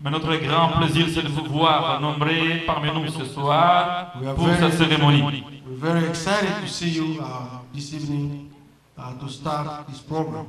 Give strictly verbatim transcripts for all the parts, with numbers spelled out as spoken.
Mais notre grand plaisir, c'est de vous voir nombreux parmi nous ce soir pour cette cérémonie. We're very excited to see you uh, this evening uh, to start this program.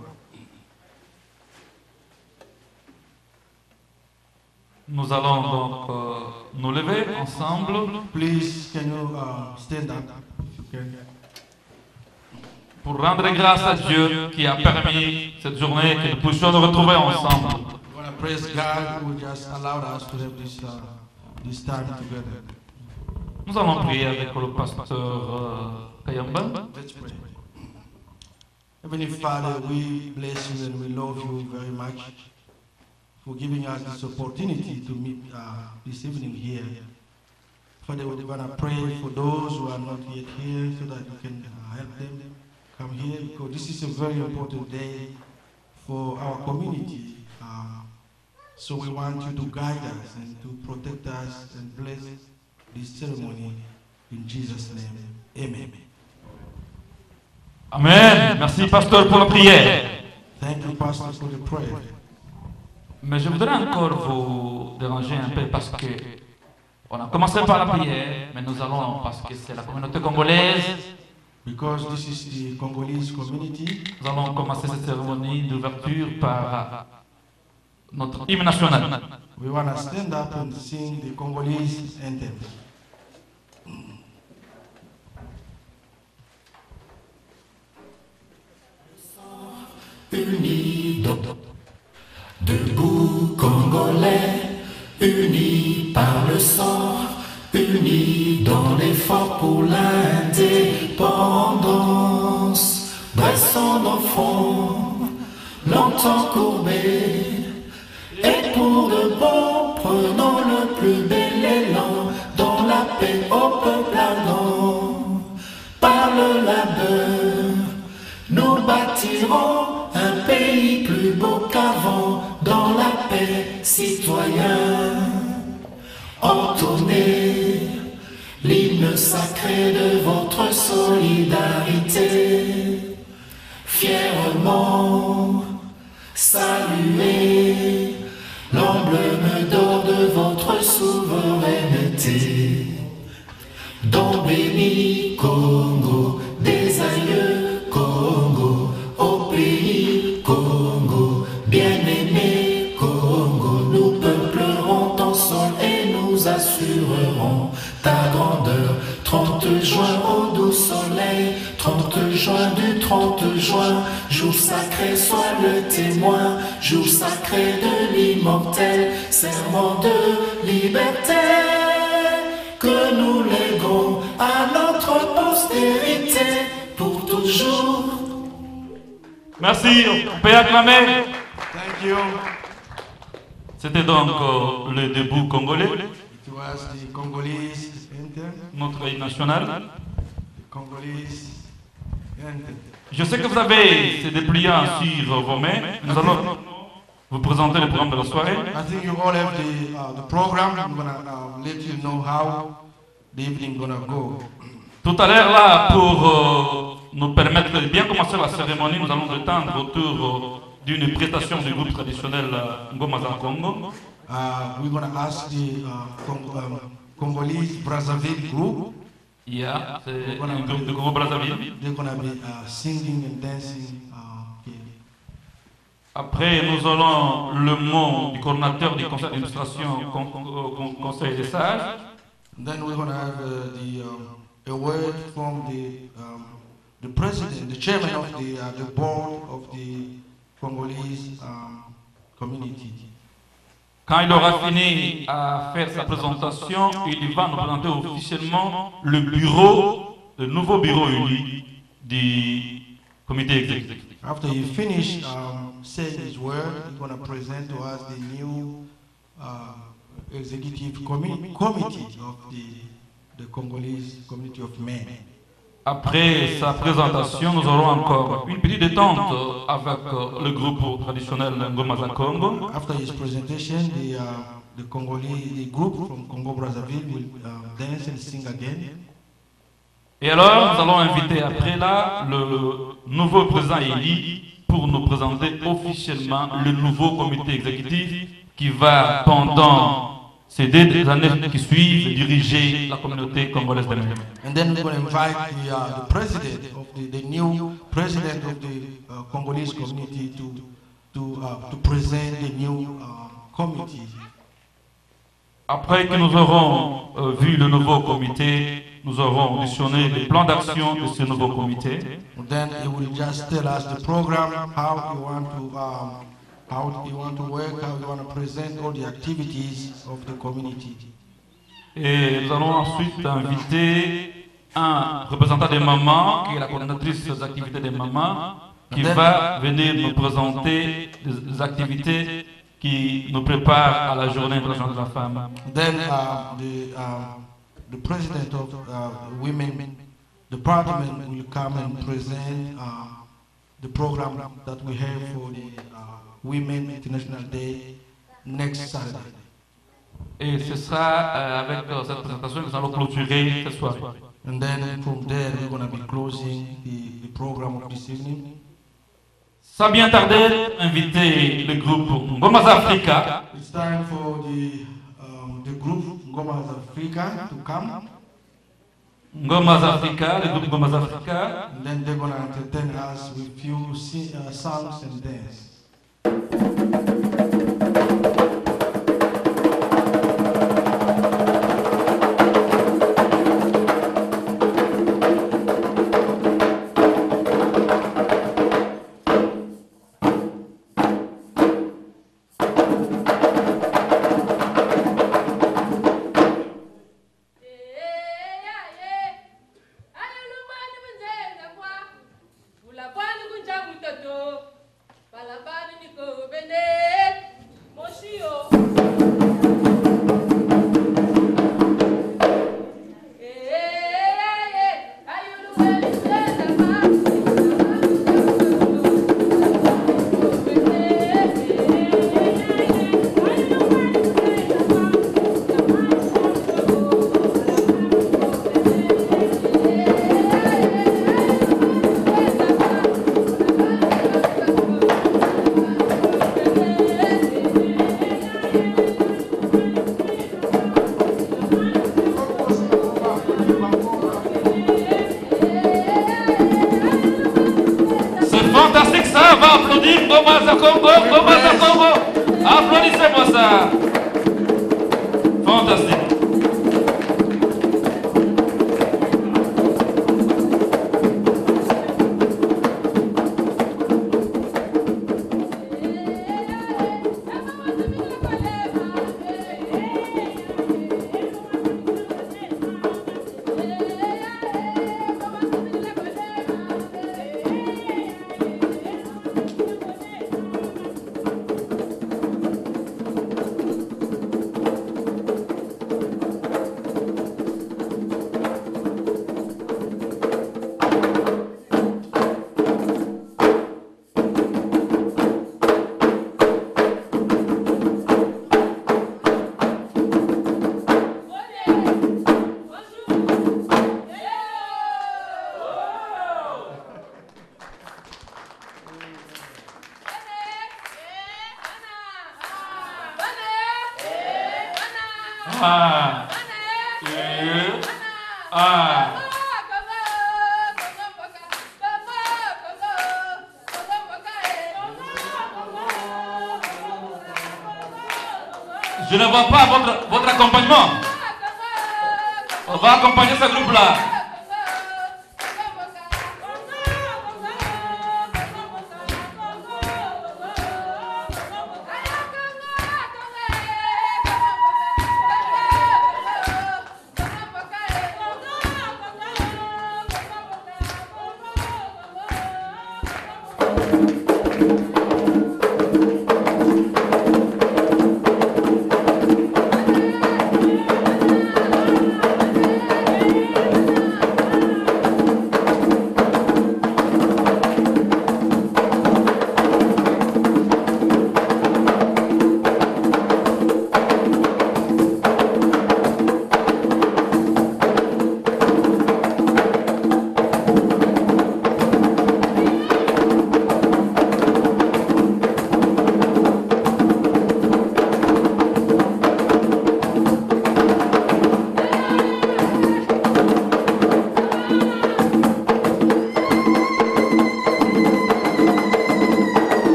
Nous allons donc euh, nous lever ensemble. Please, can you uh, stand up if you can? Pour rendre grâce à Dieu qui a permis cette journée que nous puissions nous retrouver ensemble. We want to praise God who just allowed us to have this, uh, this time together. Nous allons prier avec le pasteur euh, Kayamba. Let's pray. Heavenly Father, we bless you and we love you very much for giving us this opportunity to meet uh, this evening here. Father, we're going to pray for those who are not yet here so that you can uh, help them come here, because this is a very important day for our community. Uh, so we want you to guide us and to protect us and bless this ceremony in Jesus' name. Amen. Amen. Merci, pasteur, pour la prière. Thank you, Pastor, for the prayer. Mais je voudrais encore vous déranger un peu parce que on a commencé par la prière, mais nous allons, parce que c'est la communauté congolaise, Because this is the Congolese community, nous allons commencer cette cérémonie d'ouverture par notre hymne national. we want to stand up and sing the Congolese anthem. Unis, debout Congolais, unis par le sang, unis dans l'effort pour l'indépendance. Dressons nos fronts, longtemps courbés, et pour de bon, prenons le plus bel élan, dans la paix au peuple ardent. Par le labeur, nous bâtirons un pays plus beau qu'avant, dans la paix, citoyens. Entonnez l'hymne sacré de votre solidarité. Fièrement, saluez l'emblème d'or de votre souveraineté. Don béni Congo, des aïeux Congo, au pays Congo, bien-aimé Congo, nous peuplerons ton sol et nous assurerons ta grandeur. trente juin au doux soleil, trente juin du trente juin, jour sacré soit le témoin, jour sacré de l'immortel, serment de liberté, que nous léguons à notre postérité pour toujours. Merci, on peut acclamer. Thank you. C'était donc euh, le debout congolais, It was the Congolese anthem. notre hymne national. The Congolese anthem. Je sais que vous avez ces dépliants sur vos mains. Nous allons vous présenter le programme de la soirée. I think you all have the, uh, the program. I'm going to uh, let you know how the evening going to go. Tout à l'heure, là, pour euh, nous permettre de bien commencer la cérémonie, nous allons détendre autour euh, d'une prestation du groupe traditionnel euh, Ngoma za Congo. Uh, we're going to ask the uh, Cong um, Congolese Brazzaville group. Yeah, c'est un groupe de Congo Brazzaville. They're going to be uh, singing and dancing. Uh, here. Après, nous aurons le mot du coordinateur du conseil d'administration, con, con, con, conseil des sages. And then we're going to have uh, the um, a word from the um, the president, the chairman of the uh, the board of the Congolese um, community. Quand il aura fini à faire sa présentation, il va nous présenter officiellement le bureau, le nouveau bureau uni du comité exécutif. After he finish um, saying his word, he's going to present to us the new uh, executive commi committee of the the Congolese community of men. Après sa présentation, nous aurons encore une petite détente avec le groupe traditionnel Ngoma za Congo. After his presentation, the uh, the Congolese the group from Congo Brazzaville will uh, dance and sing again. Et alors, nous allons inviter après là le nouveau président élu pour nous présenter officiellement le nouveau comité exécutif qui va pendant ces deux années qui suivent diriger la communauté congolaise de Niamey. And then we're going to invite the, uh, the president of the, the new president of the uh, Congolese community to to uh, to present the new uh, committee. Après que nous aurons euh, vu le nouveau comité, nous aurons auditionné les plans d'action de ce nouveau comité. Then he will just tell us the program, how you want to um, how you want to work, how you want to present all the activities of the community. Et nous allons ensuite inviter un représentant des mamans, qui est la coordinatrice des activités des mamans, qui va venir nous présenter les activités qui nous préparent à la journée internationale de la femme. Then uh, the uh, the president of uh, women department will come and present uh, the program that we have for the uh, Women International Day next Saturday. Et ce sera euh, avec euh, cette présentation que nous allons clôturer ce soir. And then from there we're going to be closing the, the program of this evening. Sans bien tarder, inviter le groupe Ngomas Africa. It's time for the um, the group Ngomas Africa to come. Ngomas Africa, le groupe Ngomas Africa. And then they're going to entertain us with few si- uh, songs and dance. Ngomas Congo, Ngomas Congo. Applaudissez-moi ça. Fantastique. Ah. Euh. Ah. Je ne vois pas votre, votre accompagnement. On va accompagner ce groupe-là.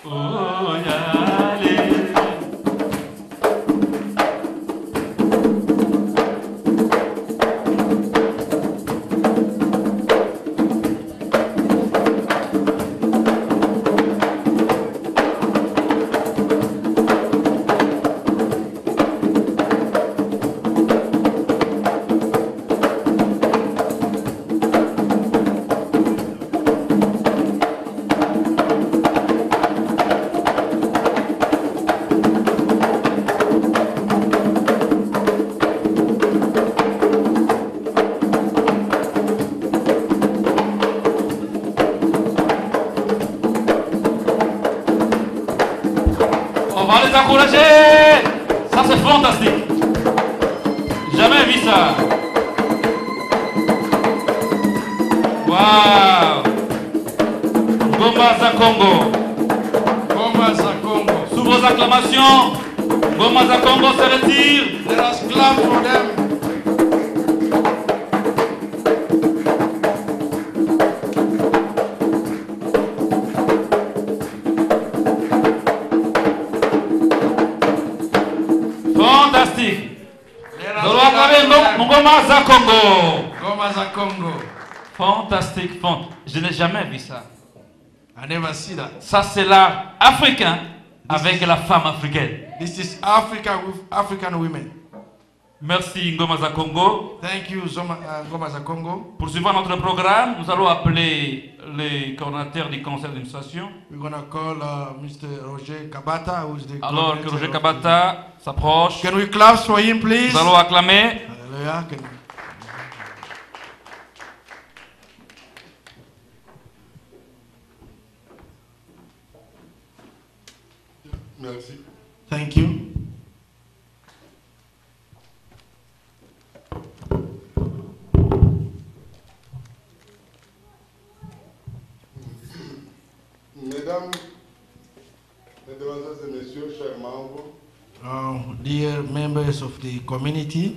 Oh, yale. On va les encourager. Ça c'est fantastique. Jamais vu ça. Waouh. Goma za Congo. Goma za Congo. Sous vos acclamations, Goma za Congo se retire. Let us clap for them. Fantastique. Let us Nous allons clap acclamer for them. Goma za Congo. Goma za Congo. Fantastique, fant. Je n'ai jamais vu ça. I never see that. Ça c'est l'art africain avec la femme africaine. This is Africa with African women. Merci Ngoma za Congo. Thank you, Zoma, uh, Goma za Congo. Poursuivant notre programme, nous allons appeler les coordinateurs du conseil d'administration. We're gonna call uh, Mister Roger Kabata, who's the Alors que coordinator Roger of- Kabata s'approche, Can we clap for him, please? nous allons acclamer. Hallelujah. Can- Merci. Thank you. Mesdames, Mesdemoiselles et Messieurs, chers membres, Uh, dear members of the community,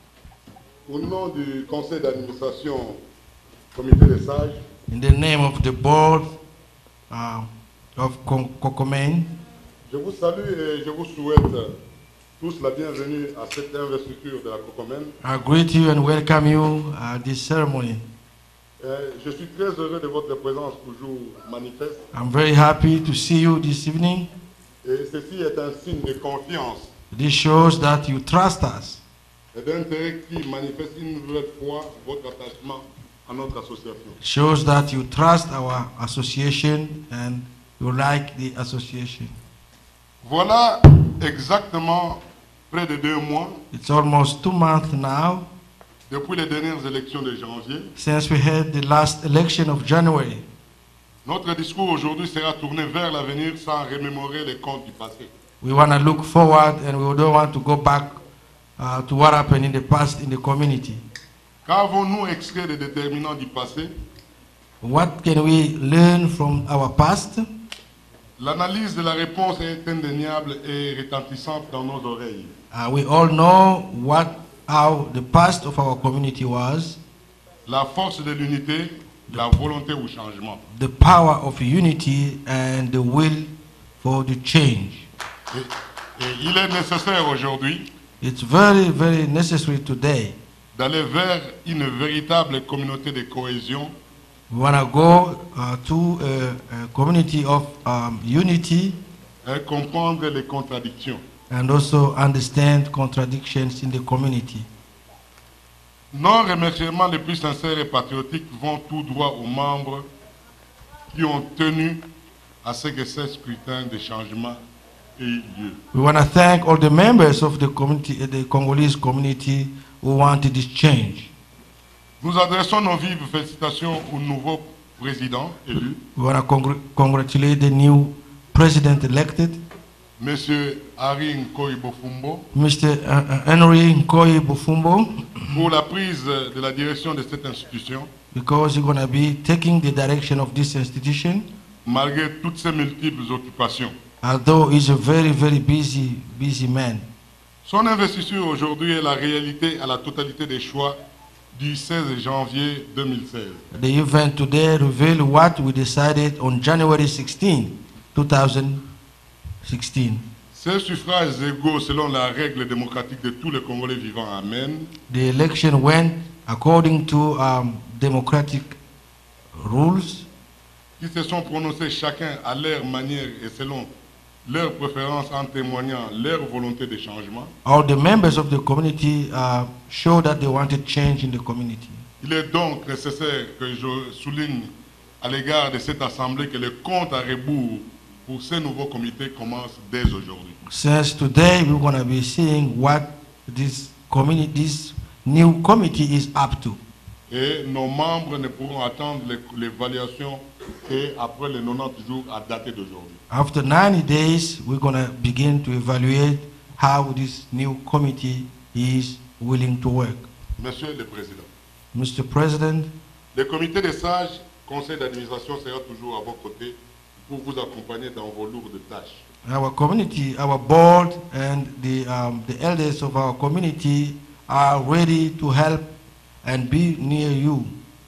au nom du conseil d'administration Comité des sages, in the name of the board uh, of Con- Cocomain, je vous salue et je vous souhaite tous la bienvenue à cette investiture de la Cocomène. I greet you and welcome you at this ceremony. Euh, Je suis très heureux de votre présence toujours manifeste I'm very happy to see you this evening. et ceci est un signe de confiance This shows that you trust us et d'intérêt qui manifeste une nouvelle fois votre attachement à notre association. shows that you trust our association and you like the association. Voilà exactement près de deux mois It's almost two months now depuis les dernières élections de janvier. since we had the last election of January. Notre discours aujourd'hui sera tourné vers l'avenir sans remémorer les comptes du passé. We want to look forward and we don't want to go back uh, to what happened in the past in the community. Qu'avons-nous extrait des déterminants du passé? What can we learn from our past? L'analyse de la réponse est indéniable et retentissante dans nos oreilles. Uh, we all know what how the past of our community was, La force de l'unité, la volonté au changement. the power of unity and the will for the change. Et, et il est nécessaire aujourd'hui It's very, very necessary today. d'aller vers une véritable communauté de cohésion We want to go uh, to a, a community of um, unity et comprendre les contradictions. and also understand contradictions in the community. Nos remerciements les plus sincères et patriotiques vont tout droit aux membres qui ont tenu à ce que ce scrutin de changement ait eu lieu. We want to thank all the members of the community, the Congolese community who wanted this change. Nous adressons nos vives félicitations au nouveau président élu, We want to congr- congratulate the new president elected, M. Harry Nkoyi Bofumbo, Mister Uh, uh, Henry Nkoyi Bufumbo, pour la prise de la direction de cette institution, because he's going to be taking the direction of this institution, malgré toutes ses multiples occupations. although he's a very, very busy, busy man. Son investiture aujourd'hui est la réalité à la totalité des choix du seize janvier deux mille seize. The event today revealed what we decided on January sixteenth, two thousand sixteen. Ces suffrages égaux selon la règle démocratique de tous les Congolais vivants. Amen. The election went according to um, democratic rules. Qui se sont prononcés chacun à leur manière et selon leurs préférences en témoignant leur volonté de changement. All the members of the community uh, showed that they wanted change in the community. Il est donc nécessaire que je souligne à l'égard de cette assemblée que le compte à rebours pour ces nouveaux comités commence dès aujourd'hui. Since today we're going to be seeing what this community, this new committee is up to. Et nos membres ne pourront attendre l'évaluation qu'après les quatre-vingt-dix jours à dater d'aujourd'hui. After ninety days, we're going to begin to evaluate how this new committee is willing to work. Monsieur le Président, Mister President, le comité des sages, conseil d'administration sera toujours à vos côtés pour vous accompagner dans vos lourdes tâches. our community, our board, and the, um, the elders of our community are ready to help and be near you.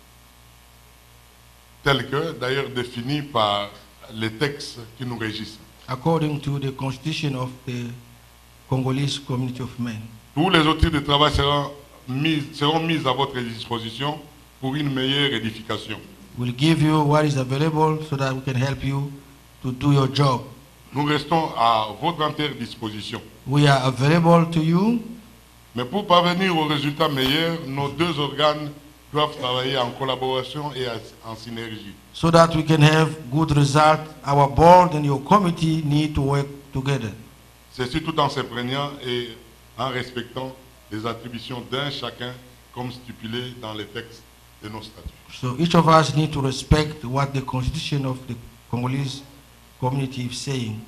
Tel que d'ailleurs défini par les textes qui nous régissent. According to the constitution of the Congolese community of men. Tous les outils de travail seront mis, seront mis à votre disposition pour une meilleure édification. We'll give you what is available so that we can help you to do your job. Nous restons à votre entière disposition. We are available to you. Mais pour parvenir aux résultats meilleurs, nos deux organes doivent travailler en collaboration et en synergie. So that we can have good results, our board and your committee need to work together. Ceci tout en se plaignant et en respectant les attributions d'un chacun comme stipulé dans les textes de nos statuts. So each of us need to respect what the constitution of the Congolese community is saying.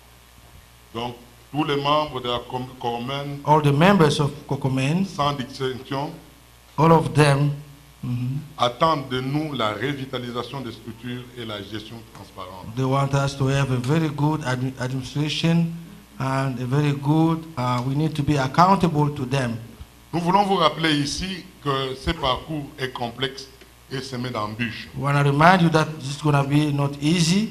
Donc, tous les membres de la commune, all the members of Kokomen, sans distinction, all of them, mm-hmm, attendent de nous la revitalisation des structures et la gestion transparente. They want us to have a very good ad administration and a very good, uh, we need to be accountable to them. Nous voulons vous rappeler ici que ce parcours est complexe et semé d'embûches. We want to remind you that this is going to be not easy.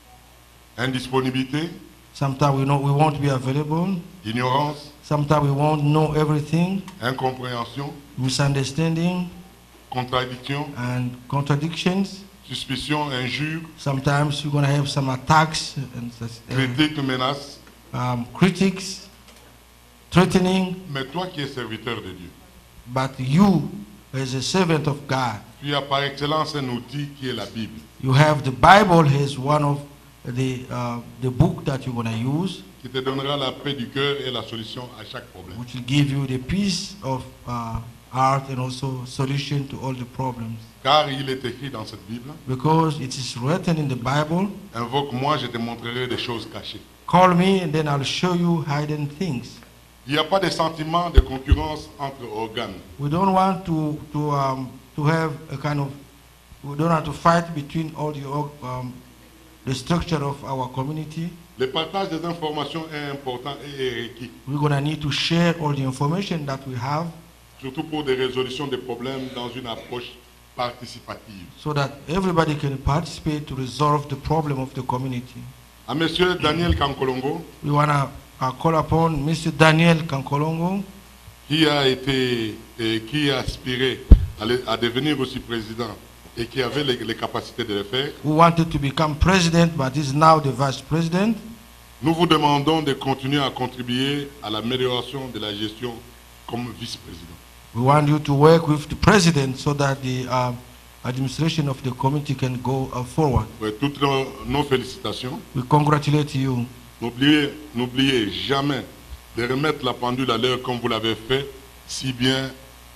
Indisponibilité. Sometimes we know we won't be available. Ignorance. Sometimes we won't know everything. Incompréhension. Misunderstanding. Contradiction. And contradictions. Suspicion, injure. Sometimes you're going to have some attacks and uh, critiques, menaces. Um, critics, threatening. Mais toi qui es serviteur de Dieu. But you, as a servant of God, tu as par excellence un outil qui est la Bible. You have the Bible as one of the uh, the book that you're going to use. Qui te donnera la paix du cœur et la solution à chaque problème. Which will give you the peace of uh, heart and also solution to all the problems. Car il est écrit dans cette Bible. Because it is written in the Bible. Invoque-moi, je te montrerai des choses cachées. Call me and then I'll show you hidden things. Il n'y a pas de sentiment de concurrence entre organes. We don't want to to um, to have a kind of we don't have to fight between all the um, the structure of our community. Le partage des informations est important et est requis. We're gonna need to share all the information that we have. Surtout pour des résolutions de problèmes dans une approche participative. So that everybody can participate to resolve the problem of the community. À Monsieur Daniel Kankolongo. We wanna uh, call upon Mister Daniel Kankolongo. Qui a été et qui a aspiré à, le, à devenir aussi président et qui avait les, les capacités de le faire. Who wanted to become president but is now the vice president. Nous vous demandons de continuer à contribuer à l'amélioration de la gestion comme vice-président. We want you to work with the president so that the uh, administration of the committee can go uh, forward. Ouais, toutes nos, nos félicitations. We congratulate you. N'oubliez, n'oubliez jamais de remettre la pendule à l'heure comme vous l'avez fait si bien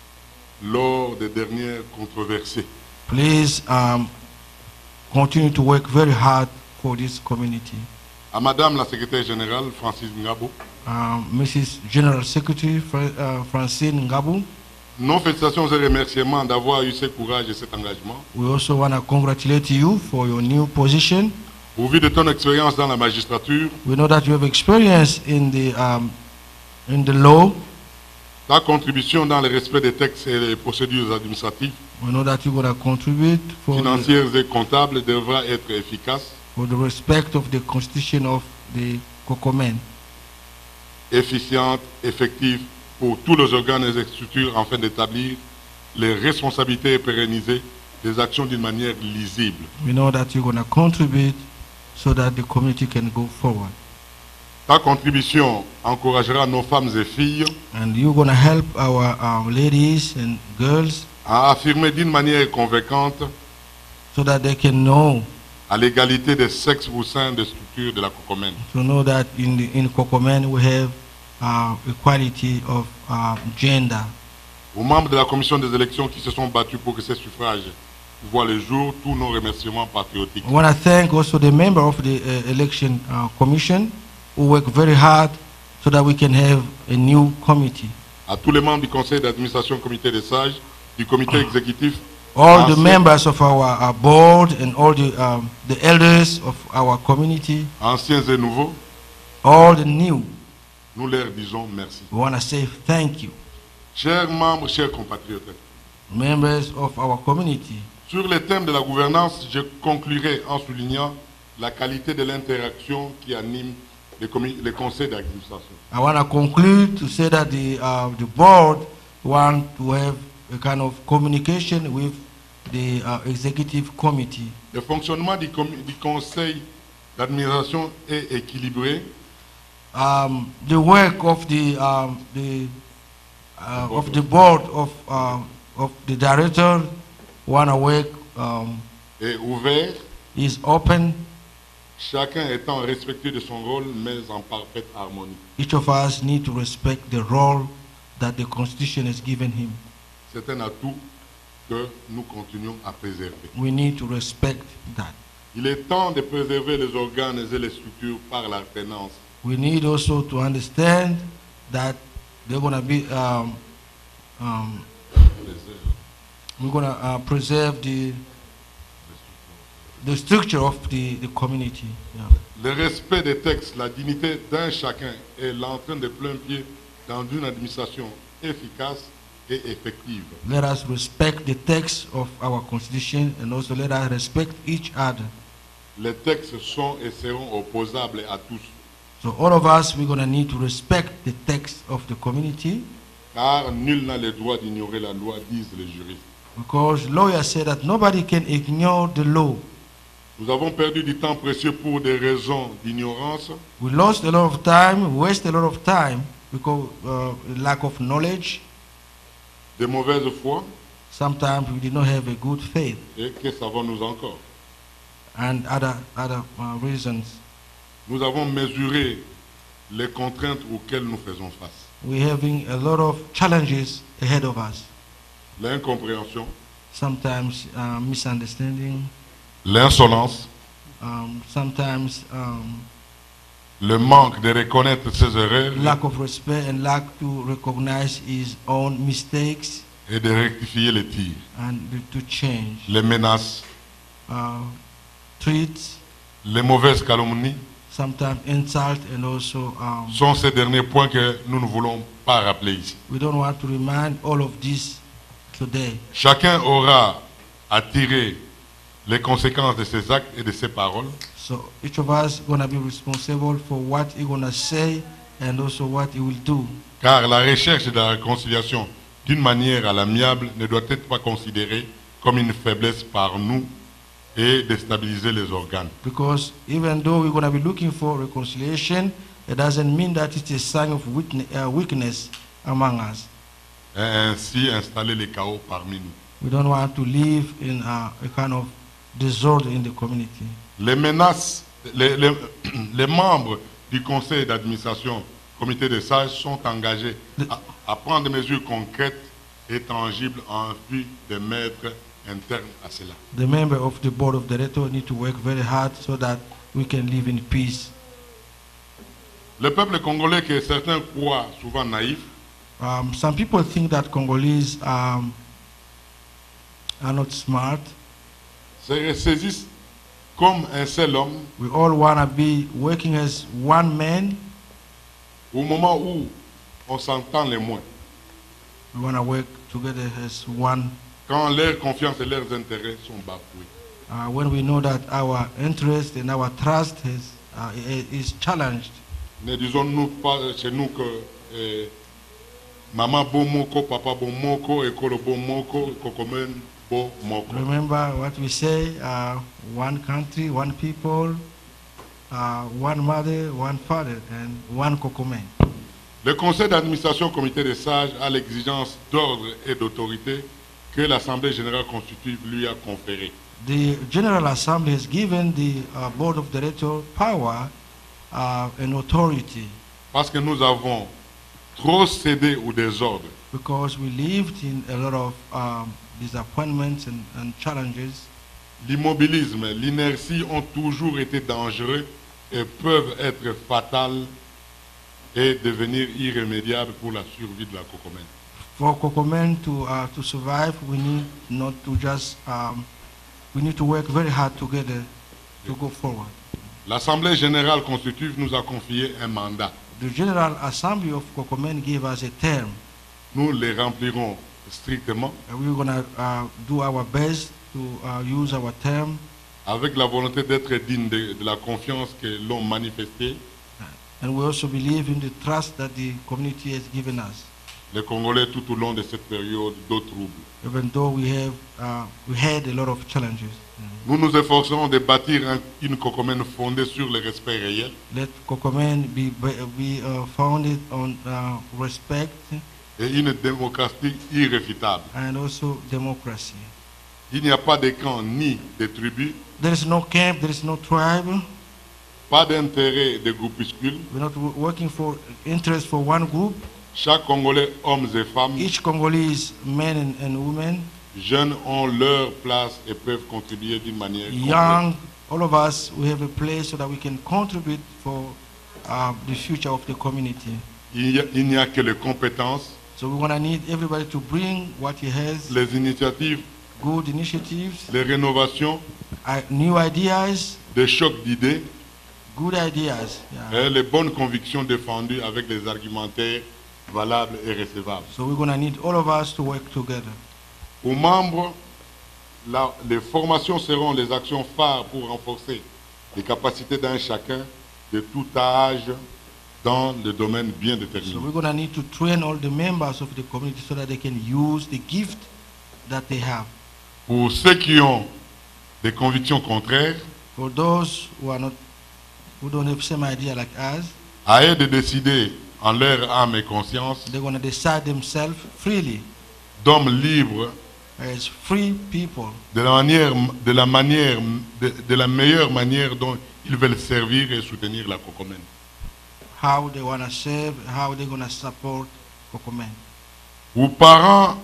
lors des dernières controversées. Please um, continue to work very hard for this community. À Madame la secrétaire générale Francine Ngabou. Um, Missus General Secretary uh, Francine Ngabou. Nos félicitations et remerciements d'avoir eu ce courage et cet engagement. We also want to congratulate you for your new position. Au vu de ton expérience dans la magistrature, we know that you have experience in the um, in the law. Ta contribution dans le respect des textes et des procédures administratives, we know that you're going to contribute for financières et comptables devra être efficace. for the respect of the constitution of the Cocomen. Efficiente, effective pour tous les organes et les structures afin d'établir les responsabilités et pérenniser les actions d'une manière lisible. We know that you're going to contribute so that the community can go forward. Ta contribution encouragera nos femmes et filles And you're going to help our, our ladies and girls à affirmer d'une manière convaincante so that they can know, à l'égalité des sexes au sein des structures de la Cocomen. to know that in the, in Cocomen we have uh, equality of uh, gender. Aux membres de la commission des élections qui se sont battus pour que ces suffrages voient le jour, tous nos remerciements patriotiques. I want to thank also the member of the uh, election uh, commission who work very hard so that we can have a new committee. À tous les membres du conseil d'administration, comité des sages, du comité exécutif, All the anciens- members of our, our board and all the, um, the elders of our community, anciens et nouveaux, all the new, nous leur disons merci. we want to say thank you. Chers membres, chers compatriotes, Members of our community, sur les thèmes de la gouvernance, je conclurai en soulignant la qualité de l'interaction qui anime les, commi- les conseils d'administration. I want to conclude to say that the, uh, the board want to have a kind of communication with the uh, executive committee. Le fonctionnement du, comi- du conseil d'administration est équilibré. Um, the work of the, um, the, uh, of the board of, uh, of the director want to work um, et ouvert, is open. chacun étant respectueux de son rôle, mais en parfaite harmonie. Each of us need to respect the role that the Constitution has given him. C'est un atout que nous continuons à préserver. We need to respect that. Il est temps de préserver les organes et les structures par l'alternance. We need also to understand that they're going to be, um, um, we're going to uh, preserve the, the structure of the, the community. Yeah. Le respect des textes, la dignité d'un chacun et l'entraîne de plein pied dans une administration efficace et effective. Let us respect the text of our Constitution and also let us respect each other. Les textes sont et seront opposables à tous, So all of us, we're going to need to respect the text of the community car nul n'a le droit d'ignorer la loi, disent les juristes. because lawyers say that nobody can ignore the law. Nous avons perdu du temps précieux pour des raisons d'ignorance, We lost a lot of time, we waste a lot of time because uh, lack of knowledge. de mauvaise foi, Sometimes we did not have a good faith et que savons-nous encore? and other, other uh, reasons. Nous avons mesuré les contraintes auxquelles nous faisons face. We're having a lot of challenges ahead of us. L'incompréhension, Sometimes uh, misunderstanding, l'insolence, um, sometimes um, le manque de reconnaître ses erreurs lack of respect and lack to recognize his own mistakes et de rectifier les tirs, and to change. les menaces, Uh, treats, les mauvaises calomnies sometimes insult, and also um, sont ces derniers points que nous ne voulons pas rappeler ici. we don't want to remind all of this today. Chacun aura à tirer les conséquences de ses actes et de ses paroles, So each of us gonna be responsible for what he gonna say and also what he will do. car la recherche de la réconciliation d'une manière à l'amiable ne doit être pas considérée comme une faiblesse par nous et déstabiliser les organes. Because even though we're gonna be looking for reconciliation, it doesn't mean that it's a sign of weakne- uh, weakness among us. Et ainsi installer les chaos parmi nous. We don't want to live in a, a kind of disorder in the community. Les menaces, les, les- les membres du conseil d'administration, comité des sages, sont engagés à, à prendre des mesures concrètes et tangibles en vue de mettre un terme à cela. The member of the board of directors need to work very hard so that we can live in peace. Le peuple congolais, que certains croient souvent naïf, Um, some people think that Congolese um, are not smart. se ressaisissent comme un seul homme We all want to be working as one man. au moment où on s'entend les moins, We want to work together as one. quand leurs confiances et leurs intérêts sont bafoués. uh, when we know that our interest and our trust is, uh, i- is challenged. Ne disons-nous pas chez nous que eh, maman bomoko, papa bomoko, école bomoko, kokomen bomoko. Remember what we say, uh, one country, one people, uh, one mother, one father, and one Kokomen. Le conseil d'administration comité des sages a l'exigence d'ordre et d'autorité que l'Assemblée générale constitutive lui a conférée. The General Assembly has given the uh, Board of Directors power uh, and authority Parce que nous avons trop cédé au désordre. because we lived in a lot of um, disappointments and, and challenges. L'immobilisme, l'inertie ont toujours été dangereux et peuvent être fatales et devenir irrémédiables pour la survie de la Kokomen. For Kokomen to, uh, to survive, we need not to just, um, we need to work very hard together to go forward. L'Assemblée générale constitutive nous a confié un mandat. The General Assembly of Kokomen gave us a term. Nous les remplirons strictement And we're going to uh, do our best to uh, use our term avec la volonté d'être digne de, de la confiance que l'on manifestait. and we also believe in the trust that the community has given us. Les Congolais tout au long de cette période d'eau trouble. Even though we have uh, we had a lot of challenges. Nous nous efforcerons de bâtir un- une Kokomen fondée sur le respect réel, Let Kokomen be, be uh, founded on uh, respect et une démocratie irréfutable. and also democracy. Il n'y a pas de camp ni de tribus, There is no camp, there is no tribe. pas d'intérêt de groupuscules. We're not wo- working for interest for one group. Chaque Congolais, hommes et femmes, Each Congolese, men and, and women, jeunes ont leur place et peuvent contribuer d'une manière complète. young, all of us, we have a place so that we can contribute for uh, the future of the community. Il y a- il n'y a que les compétences, So we're going to need everybody to bring what he has, les initiatives, good initiatives, les rénovations, uh, new ideas, des chocs d'idées good ideas. Yeah. et les bonnes convictions défendues avec des argumentaires valables et recevables. So we're going to need all of us to work together. Aux membres, la- les formations seront les actions phares pour renforcer les capacités d'un chacun de tout âge dans le domaine bien So déterminé. we're going to need to train all the members of the community so that they can use the gift that they have. Pour ceux qui ont des convictions contraires, For those who are not, who don't have same idea like us, à eux de décider en leur âme et conscience, they're going to decide themselves freely d'hommes libres, as free people de la manière, de la manière, de, de la meilleure manière dont ils veulent servir et soutenir la Kokomen. how they want to serve, how they're going to support Kokomen. Aux parents,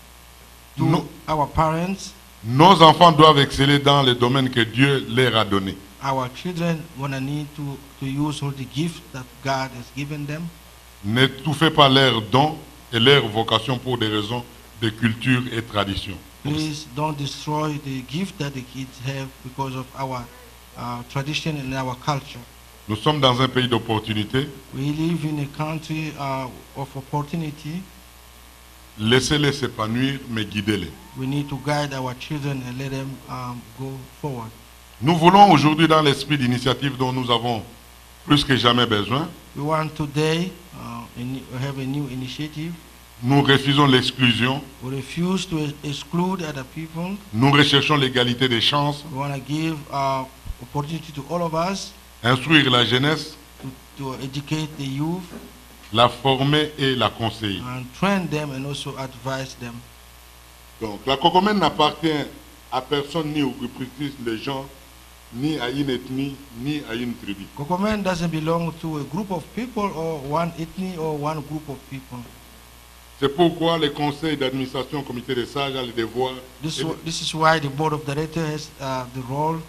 To no- our parents, nos enfants doivent exceller dans les domaines que Dieu leur a donnés. our children going to need to, to use all the gifts that God has given them. N'étouffez pas leurs dons et leur vocation pour des raisons de culture et tradition. Please don't destroy the gift that the kids have because of our uh, tradition and our culture. Nous sommes dans un pays d'opportunité. We live in a country uh, of opportunity. Laissez-les s'épanouir, mais guidez-les. We need to guide our children and let them um, go forward. Nous voulons aujourd'hui, dans l'esprit d'initiative dont nous avons plus que jamais besoin, We want today uh, a new- have a new initiative. nous refusons l'exclusion, We refuse to ex- exclude other people. nous recherchons l'égalité des chances, We want to give uh, opportunity to all of us instruire la jeunesse, to, to educate the youth la former et la conseiller. and train them and also advise them. Donc, la Kokomen n'appartient à personne, ni aux groupuscules de gens, ni à une ethnie, ni à une tribu. Kokomen doesn't belong to a group of people or one ethnic or one group of people. C'est pourquoi le conseil d'administration, comité des sages, a le devoir This, et wa- this is why the board of directors has uh, the role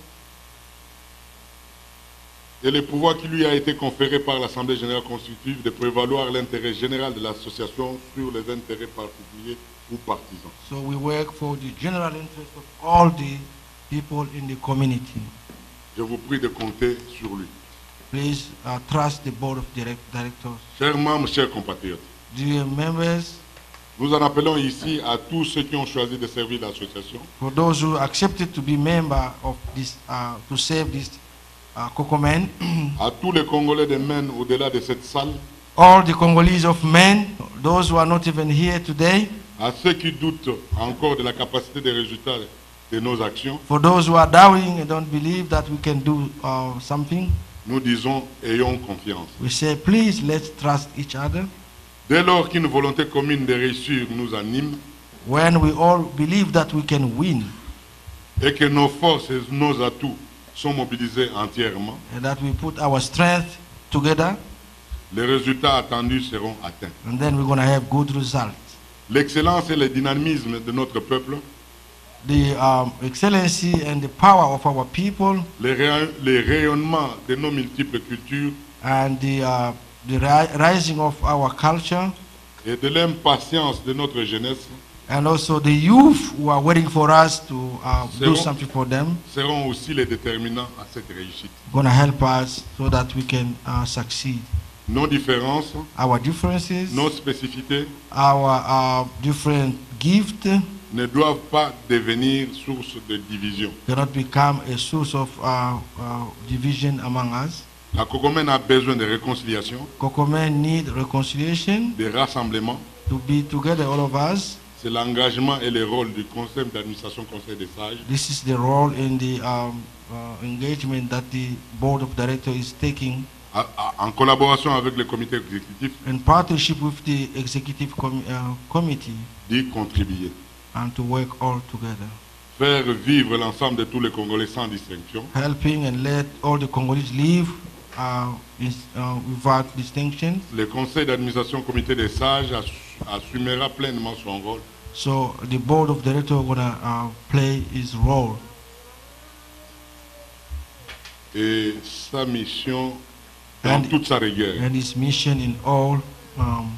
et le pouvoir qui lui a été conféré par l'Assemblée générale constitutive de prévaloir l'intérêt général de l'association sur les intérêts particuliers ou partisans. So we work for the general interest of all the people in the community. Je vous prie de compter sur lui. Please uh, trust the board of direct directors. Chers membres, chers compatriotes, Dear members, Nous en appelons ici à tous ceux qui ont choisi de servir l'association. For those who accepted to be member of this, uh, to serve this uh, COCOMEN, À tous les Congolais de men au-delà de cette salle. all the Congolese of men, those who are not even here today, À ceux qui doutent encore de la capacité des résultats de nos actions. for those who are doubting and don't believe that we can do uh, something, Nous disons, ayons confiance. we say, please, let's trust each other. Dès lors qu'une volonté commune de réussir nous anime When we all believe that we can win et que nos forces et nos atouts sont mobilisés entièrement, and that we put our strength together, les résultats attendus seront atteints. and then we're going to have good results. L'excellence et le dynamisme de notre peuple, The um, excellency and the power of our people les, ray- les rayonnements de nos multiples cultures and the, uh, the ri- rising of our culture, et de l'impatience de notre jeunesse and also the youth who are waiting for us to uh, do Seront- something for them, seront aussi les déterminants à cette réussite. going to help us so that we can uh, succeed. Nos différences, Our differences, nos spécificités our uh, different gifts ne doivent pas devenir source de division. cannot become a source of uh, uh, division among us. La COCOMEN a besoin de réconciliation, COCOMEN need reconciliation, de rassemblement. to be together, all of us. C'est l'engagement et le rôle du conseil d'administration, conseil des sages, This is the role in the um, uh, engagement that the board of directors is taking à- à- en collaboration avec le comité exécutif, in partnership with the executive com- uh, committee d'y contribuer. and to work all together, Faire vivre l'ensemble de tous les Congolais sans distinction, helping and let all the Congolese live uh, is, uh, without distinction. le conseil d'administration, comité des sages ass- assumera pleinement son rôle So the board of directors gonna uh, play its role et sa mission dans And- toute sa rigueur. and its mission in all um,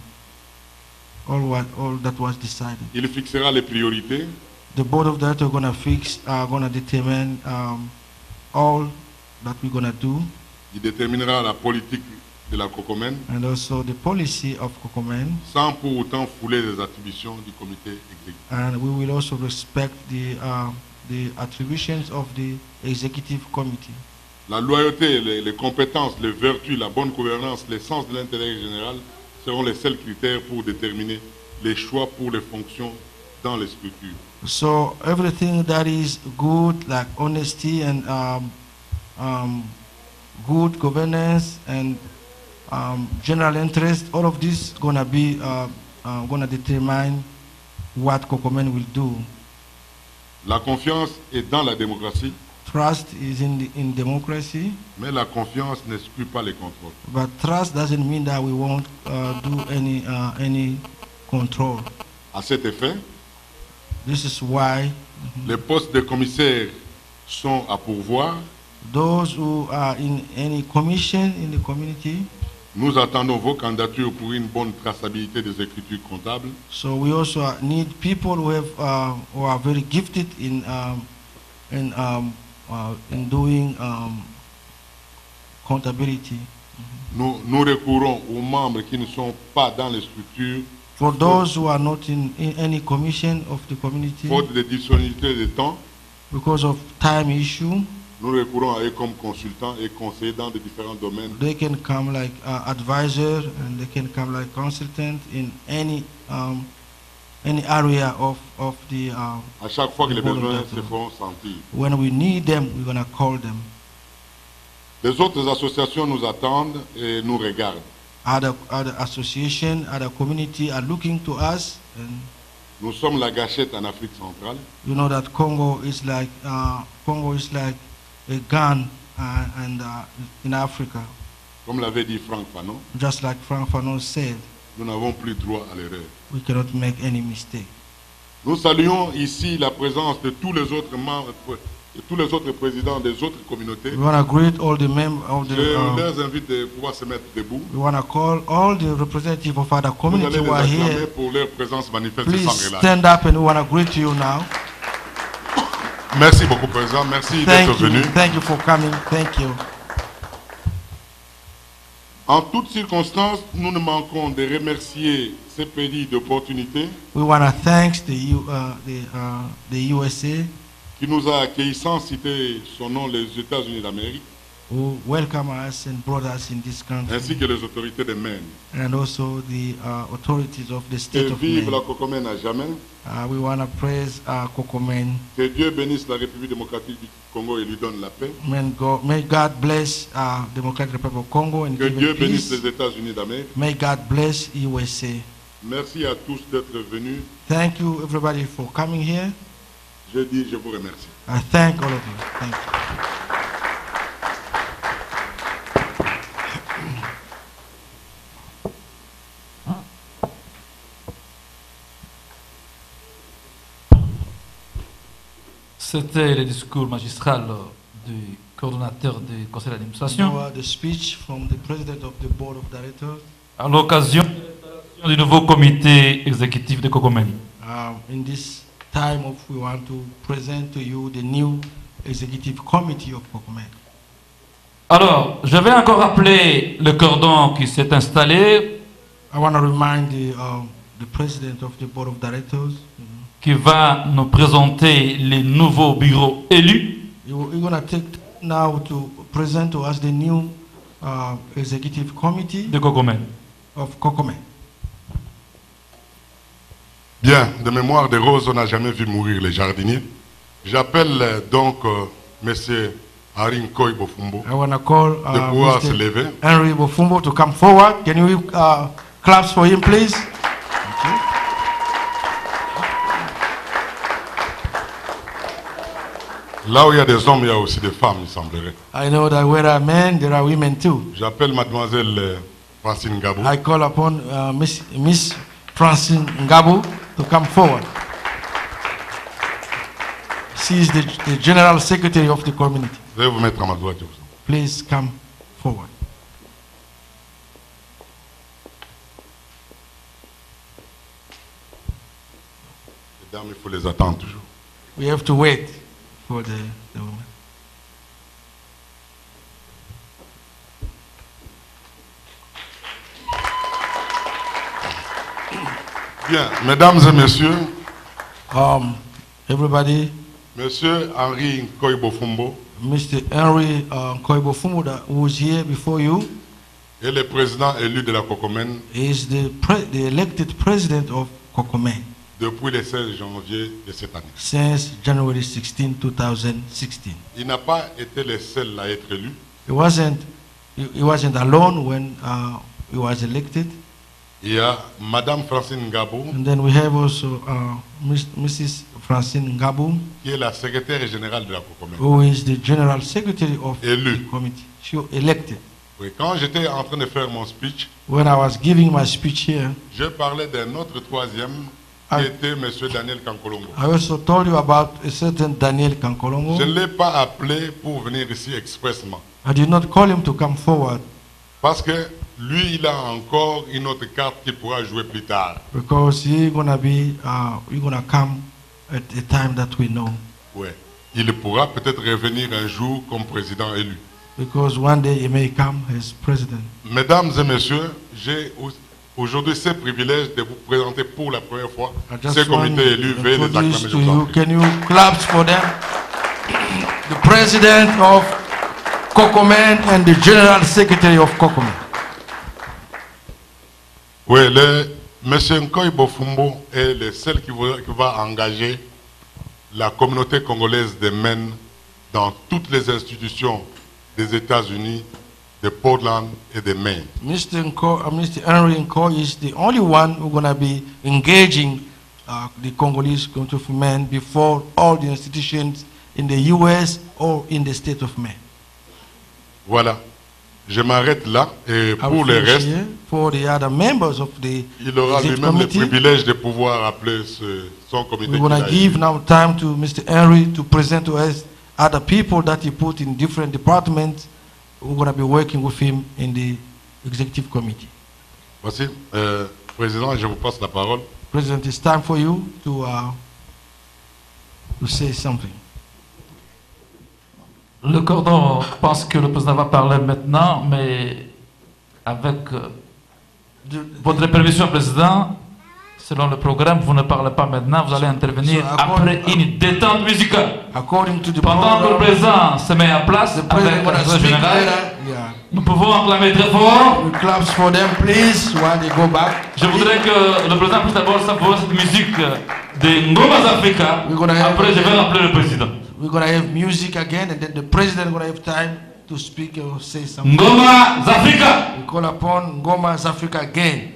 all what all that was decided. Il fixera les priorités, The board of directors gonna fix, uh, gonna determine um, all that we're gonna do, il déterminera la politique de la COCOMEN and also the policy of COCOMEN, sans pour autant fouler les attributions du comité exécutif. and we will also respect the uh, the attributions of the executive committee. La loyauté, les, les compétences, les vertus, la bonne gouvernance, le sens de l'intérêt général seront les seuls critères pour déterminer les choix pour les fonctions dans les structures. So everything that is good, like honesty and um, um, good governance and um, general interest, all of this gonna be uh, uh, gonna determine what COCOMEN will do. La confiance est dans la démocratie, Trust is in the, in democracy, mais la confiance n'exclut pas les contrôles. but trust doesn't mean that we won't uh, do any uh, any control. À cet effet, This is why les postes de commissaires sont à pourvoir. those who are in any commission in the community, Nous attendons vos candidatures pour une bonne traçabilité des écritures comptables. so we also uh, need people who have uh, who are very gifted in um, in um, uh, in doing um, accountability. Nous, nous recourons aux membres qui ne sont pas dans les structures, For those who are not in, in any commission of the community, faute de disponibilité de temps. because of time issue, Nous recourons à eux comme consultants et conseillers dans de différents domaines. they can come like uh, advisor and they can come like consultant in any um, any area of of the. Uh, À chaque fois que les Bon, besoins d'accord. se feront sentir. when we need them, we're gonna call them. Les autres associations nous attendent et nous regardent. Other other association, other community are looking to us, and Nous sommes la gâchette en Afrique centrale. you know that Congo is like uh, Congo is like a gun uh, and uh, in Africa, Comme l'avait dit Franck Fanon, just like Frank Fanon said, nous n'avons plus droit à l'erreur. we cannot make any mistake. Nous saluons ici la présence de tous les autres membres, de tous les autres présidents des autres communautés. We want to greet all the members of Je the. Uh, les invite de pouvoir se mettre debout. we want to call all the representatives of other Vous community allez les who are acclamer here. pour leur présence manifeste Please sans relâche. stand up, and we want to greet you now. Merci beaucoup, Président. Merci d'être Thank you. venu. Thank you for coming. Thank you. En toutes circonstances, nous ne manquons de remercier ces pays d'opportunité We want to thank the, U, uh, the, uh, the U S A qui nous a accueillis sans citer son nom, les États-Unis d'Amérique, who welcome us and brought us in this country, ainsi que les autorités de Maine. and also the uh, authorities of the Que state of vive Maine. la Cocomène à jamais. Uh, we want to praise uh, Kokomen. Que Dieu bénisse la République démocratique du Congo et lui donne la paix. May God, may God bless uh, Democratic Republic of Congo and Que give Dieu it bénisse peace. les États-Unis d'Amérique. May God bless U S A. Merci à tous d'être venus. Thank you everybody for coming here. Je dis, je vous remercie. I thank all of you. Thank you. C'était le discours magistral du coordonnateur du conseil d'administration Now, uh, the speech from the president of the board of directors à l'occasion de l'installation du nouveau comité exécutif de Kokomen. um, in this time of we want to present to you the new executive committee of Kokomen. Alors, je vais encore rappeler le cordon qui s'est installé, I want to remind the, um, the president of the board of directors. qui va nous présenter les nouveaux bureaux élus. You- You're going to take now to present to us the new uh, executive committee de Kokomen. of Kokomen. Bien, de mémoire des roses, on n'a jamais vu mourir les jardiniers. J'appelle euh, donc euh, M. Harim Koy Bofumbo I want to call de uh, pouvoir se Mister lever. Henry Bofumbo to come forward. Can you uh, clap for him, please? Thank you. Là où il y a des hommes, il y a aussi des femmes, il semblerait. I know that where there are men, there are women too. J'appelle mademoiselle euh, Francine Gabou. I call upon uh, Miss, Miss Francine Ngabu to come forward. She is the, the General Secretary of the community. Je vais vous mettre à ma droite. je vous en prie. Please come forward. Les dames, il faut les attendre toujours. We have to wait for the, the woman. Bien, mesdames et messieurs, Um, everybody, Monsieur Henri Koy Bofumbo Mister Henry uh, Koibo Fumuda, who is here before you, est le président élu de la Cocomène is the, pre the elected president of Kokomen depuis le seize janvier de cette année. since January sixteenth, two thousand sixteen. Il n'a pas été le seul à être élu. He wasn't, he, he wasn't alone when uh, he was elected. Il y a Madame Francine Gabou, And then we have also uh, Miss, Missus Francine Ngabu, qui est la secrétaire générale de la Cocomène. who is the general secretary of Élu. the committee. She was elected. Oui, quand j'étais en train de faire mon speech, When I was giving my speech here, je parlais d'un autre troisième qui Ah. était Monsieur Daniel Kankolongo. I also told you about a certain Daniel Kankolongo. Je ne l'ai pas appelé pour venir ici expressement. I did not call him to come forward Parce que lui, il a encore une autre carte qu'il pourra jouer plus tard. because he's gonna be, uh, he's gonna come at a time that we know. Ouais. Il pourra peut-être revenir un jour comme président élu. Because one day he may come as president. Mesdames et messieurs, j'ai au- aujourd'hui ce privilège de vous présenter pour la première fois I ce just want comité élu. to Veuillez les acclamer, introduce je to vous en you, prie. can you clap for them? The president of Kokomen and the general secretary of Kokomen. Oui, le, M. Nkoy Bofumbo est le seul qui va, qui va engager la communauté congolaise de Maine dans toutes les institutions des États-Unis, de Portland et de Maine. Mister Nko, uh, Mister Henry Nko is the only one who's going to be engaging uh, the Congolese country of men before all the institutions in the U S or in the state of Maine. Voilà. Je m'arrête là et I pour will le finish reste, here. For the other members of the il aura executive lui-même le committee, privilège de pouvoir appeler ce- son comité. we're qu'il going a to élu. give now time to Mister Henry to present to us other people that he put in different departments. We're going to be working with him in the executive committee. Voici, euh, Président, je vous passe la parole. President, it's time for you to, uh, to say something. Le cordon pense que le président va parler maintenant, mais avec euh, votre permission, Président, selon le programme, vous ne parlez pas maintenant, vous allez intervenir So, après une détente musicale. According to the Pendant que le program, président se met en place the avec president le gonna président speak général, later. Yeah. nous pouvons acclamer très fort. We claps for them, please, while they go back. Je voudrais que le président puisse d'abord savoir cette musique de Ngoma Africa. We're gonna have- Après, je vais rappeler le président. We're going to have music again, and then the president going to have time to speak or say something. Ngoma Africa. We call upon Ngoma's Africa again.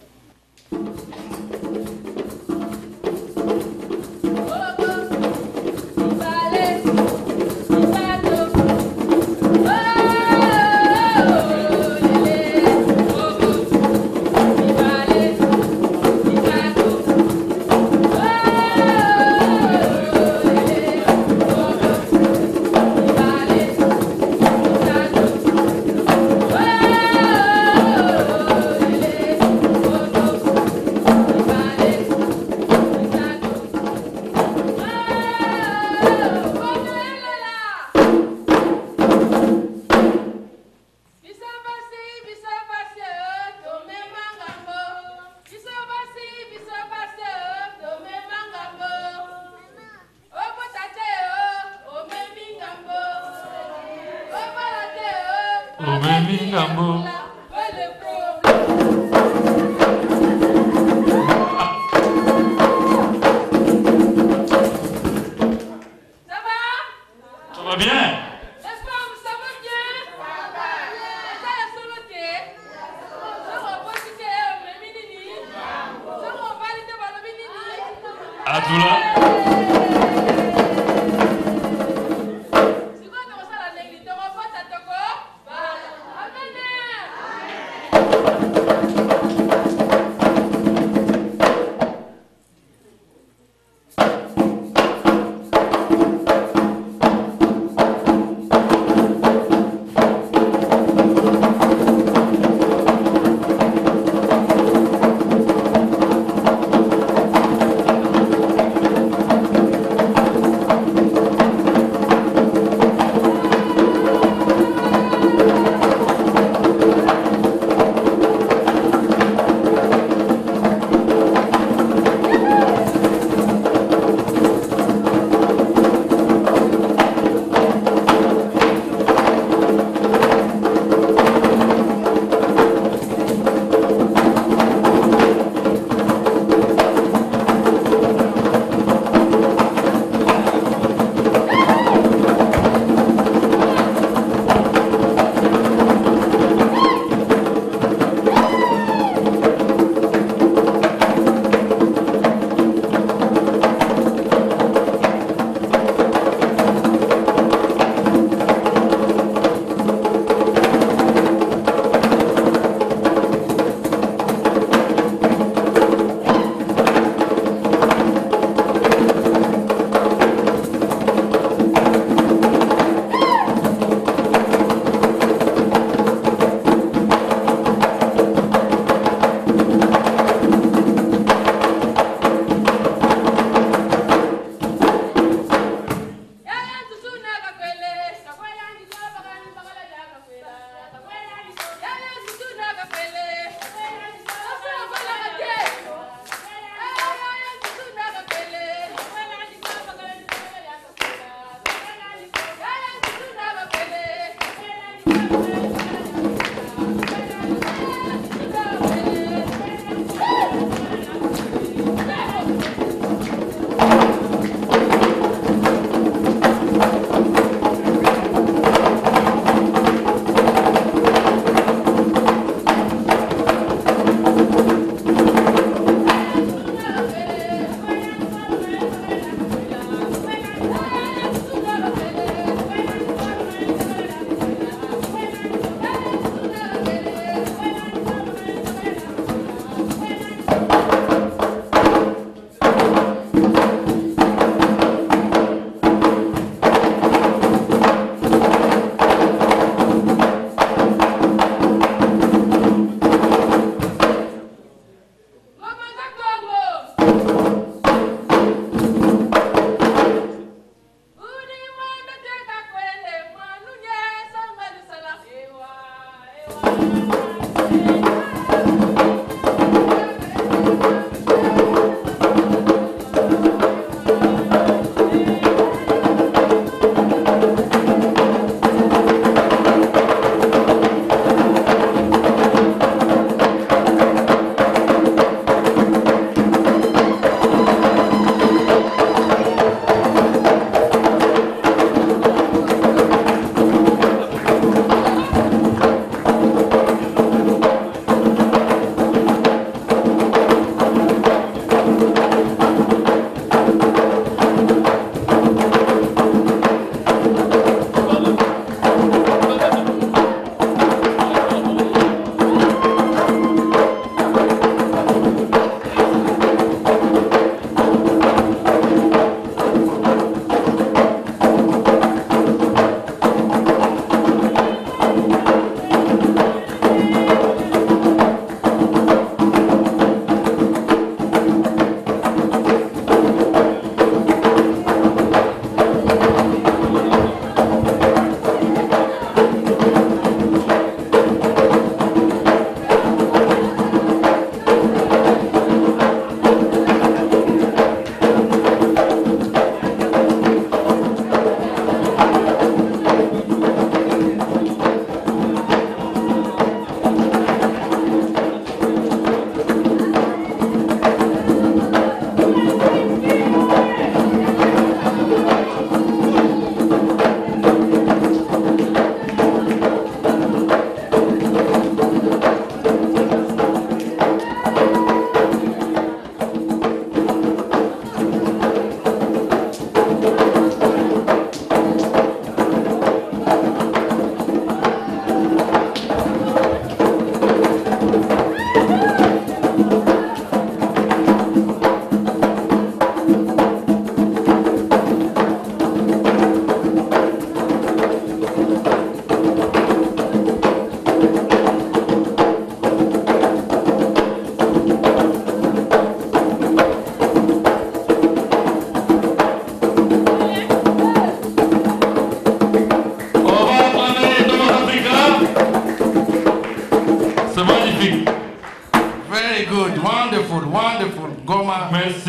Ça va bien? Adula.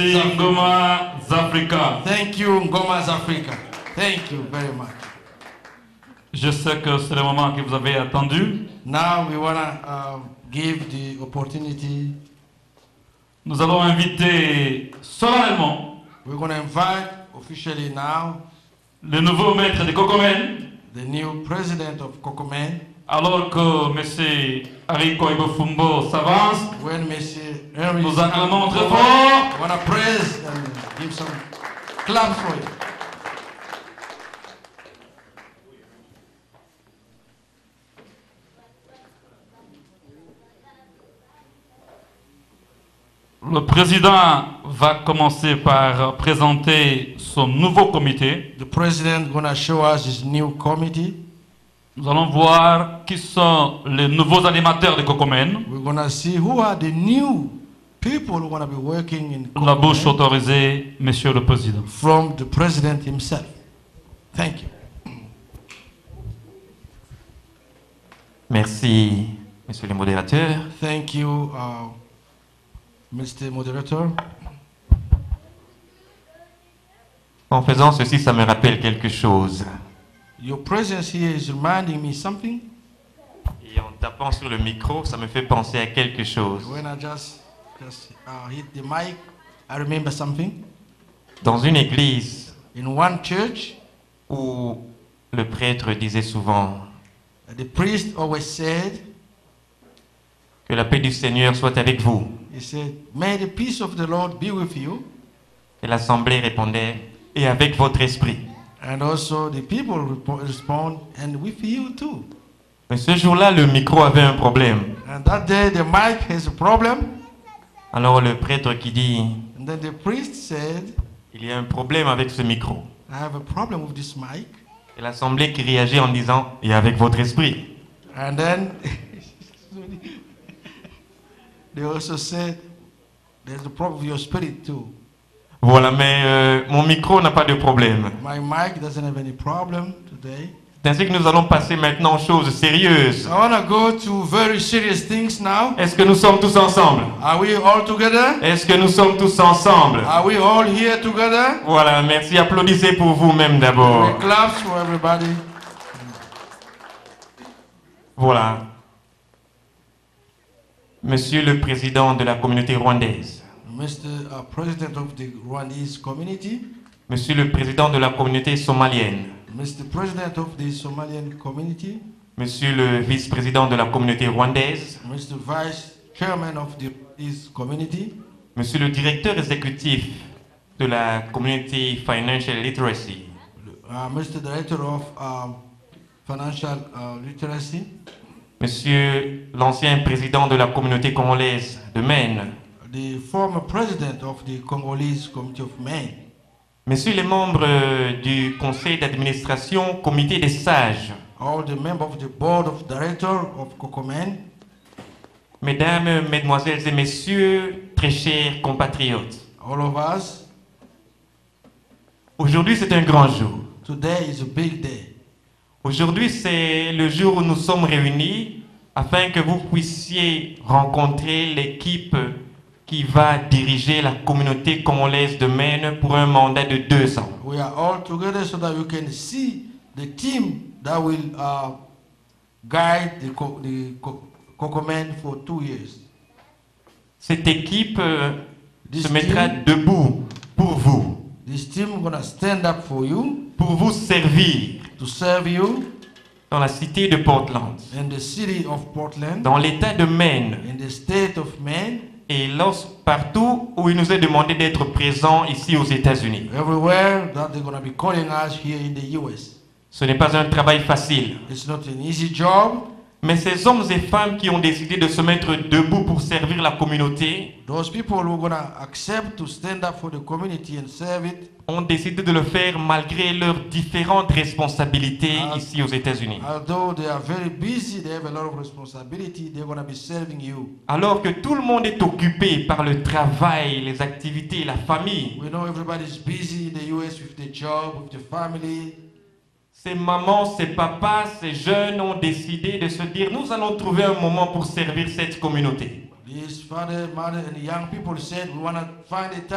Merci Ngoma Africa. Thank you, Ngoma's Africa. Thank you very much. Je sais que c'est le moment que vous avez attendu. Now we want to um, give the opportunity. Nous allons inviter solennellement We're going to invite officially now le nouveau maître de Kokomen, the new president of Kokomen. alors que M. Harry Koibo Fumbo s'avance. When Mister Henry Nous acclamons très I fort. want to praise and give some claps for him. Le président va commencer par présenter son nouveau comité. The president going to show us his new committee. Nous allons voir qui sont les nouveaux animateurs de Kokomen. We're going to see who are the new people who are going to be working in La bouche Kokomen autorisée, Monsieur le Président. from the president himself. Thank you. Merci, monsieur le modérateur. Thank you, uh, Mister Moderator. En faisant ceci, ça me rappelle quelque chose. Your presence here is reminding me something. Et en tapant sur le micro, ça me fait penser à quelque chose. When I just, just uh, hit the mic, I remember something. Dans une église In one church, où le prêtre disait souvent the priest always said, que la paix du Seigneur soit avec vous. he said, may the peace of the Lord be with you. Et l'assemblée répondait, et avec votre esprit. And also the people repo- respond, and with you too. Mais ce jour-là, le micro avait un problème. And that day the mic has a problem. Alors le prêtre qui dit, And then the priest said, il y a un problème avec ce micro. I have a problem with this mic. Et l'assemblée qui réagit en disant, et avec votre esprit. And then they also said, there's a problem with your spirit too. Voilà, mais euh, mon micro n'a pas de problème. My mic doesn't have any problem today. C'est ainsi que nous allons passer maintenant aux choses sérieuses. I want to go to very serious things now. Est-ce que nous sommes tous ensemble? Are we all together? Est-ce que nous sommes tous ensemble? Are we all here together? Voilà, merci. Applaudissez pour vous-même d'abord. We claps for everybody. Voilà. Monsieur le Président de la communauté rwandaise, Mister uh, President of the Rwandese community, Monsieur le Président de la communauté somalienne, Mister President of the Somalian community, Monsieur le Vice-président de la communauté rwandaise, Mister Vice Chairman of the Rwandese community, Monsieur le Directeur exécutif de la communauté Financial Literacy, uh, Mister Director of um, Financial uh, Literacy, Monsieur l'ancien président de la communauté congolaise de Maine, the former President of the Congolese Committee of Maine, Messieurs les membres euh, du conseil d'administration, comité des sages, all the members of the Board of Directors of Kokomen, Mesdames, Mesdemoiselles et Messieurs, très chers compatriotes, all of us, aujourd'hui c'est un grand jour. today is a big day. Aujourd'hui c'est le jour où nous sommes réunis afin que vous puissiez rencontrer l'équipe qui va diriger la communauté congolaise de Maine pour un mandat de deux ans. We are all together so that you can see the team that will uh, guide the, co the co Kokomen for two years. Cette équipe euh, This se mettra team- debout pour vous, This team gonna stand up for you, pour vous servir to serve you dans la cité de Portland, in the city of Portland, dans l'état de Maine, in the state of Maine, et lorsque partout où il nous est demandé d'être présents ici aux États-Unis. everywhere that they're gonna be calling us here in the U S. Ce n'est pas un travail facile, It's not an easy job. mais ces hommes et femmes qui ont décidé de se mettre debout pour servir la communauté Those people who are gonna accept to stand up for the community and serve it, ont décidé de le faire malgré leurs différentes responsabilités Ah. ici aux États-Unis. although they are very busy, they have a lot of responsibility, they're gonna be serving you. Alors que tout le monde est occupé par le travail, les activités, la famille, We know everybody's busy in the U S with their job, with their family. ces mamans, ces papas, ces jeunes ont décidé de se dire, nous allons trouver un moment pour servir cette communauté. These father, mother, and young people said, we want to find a time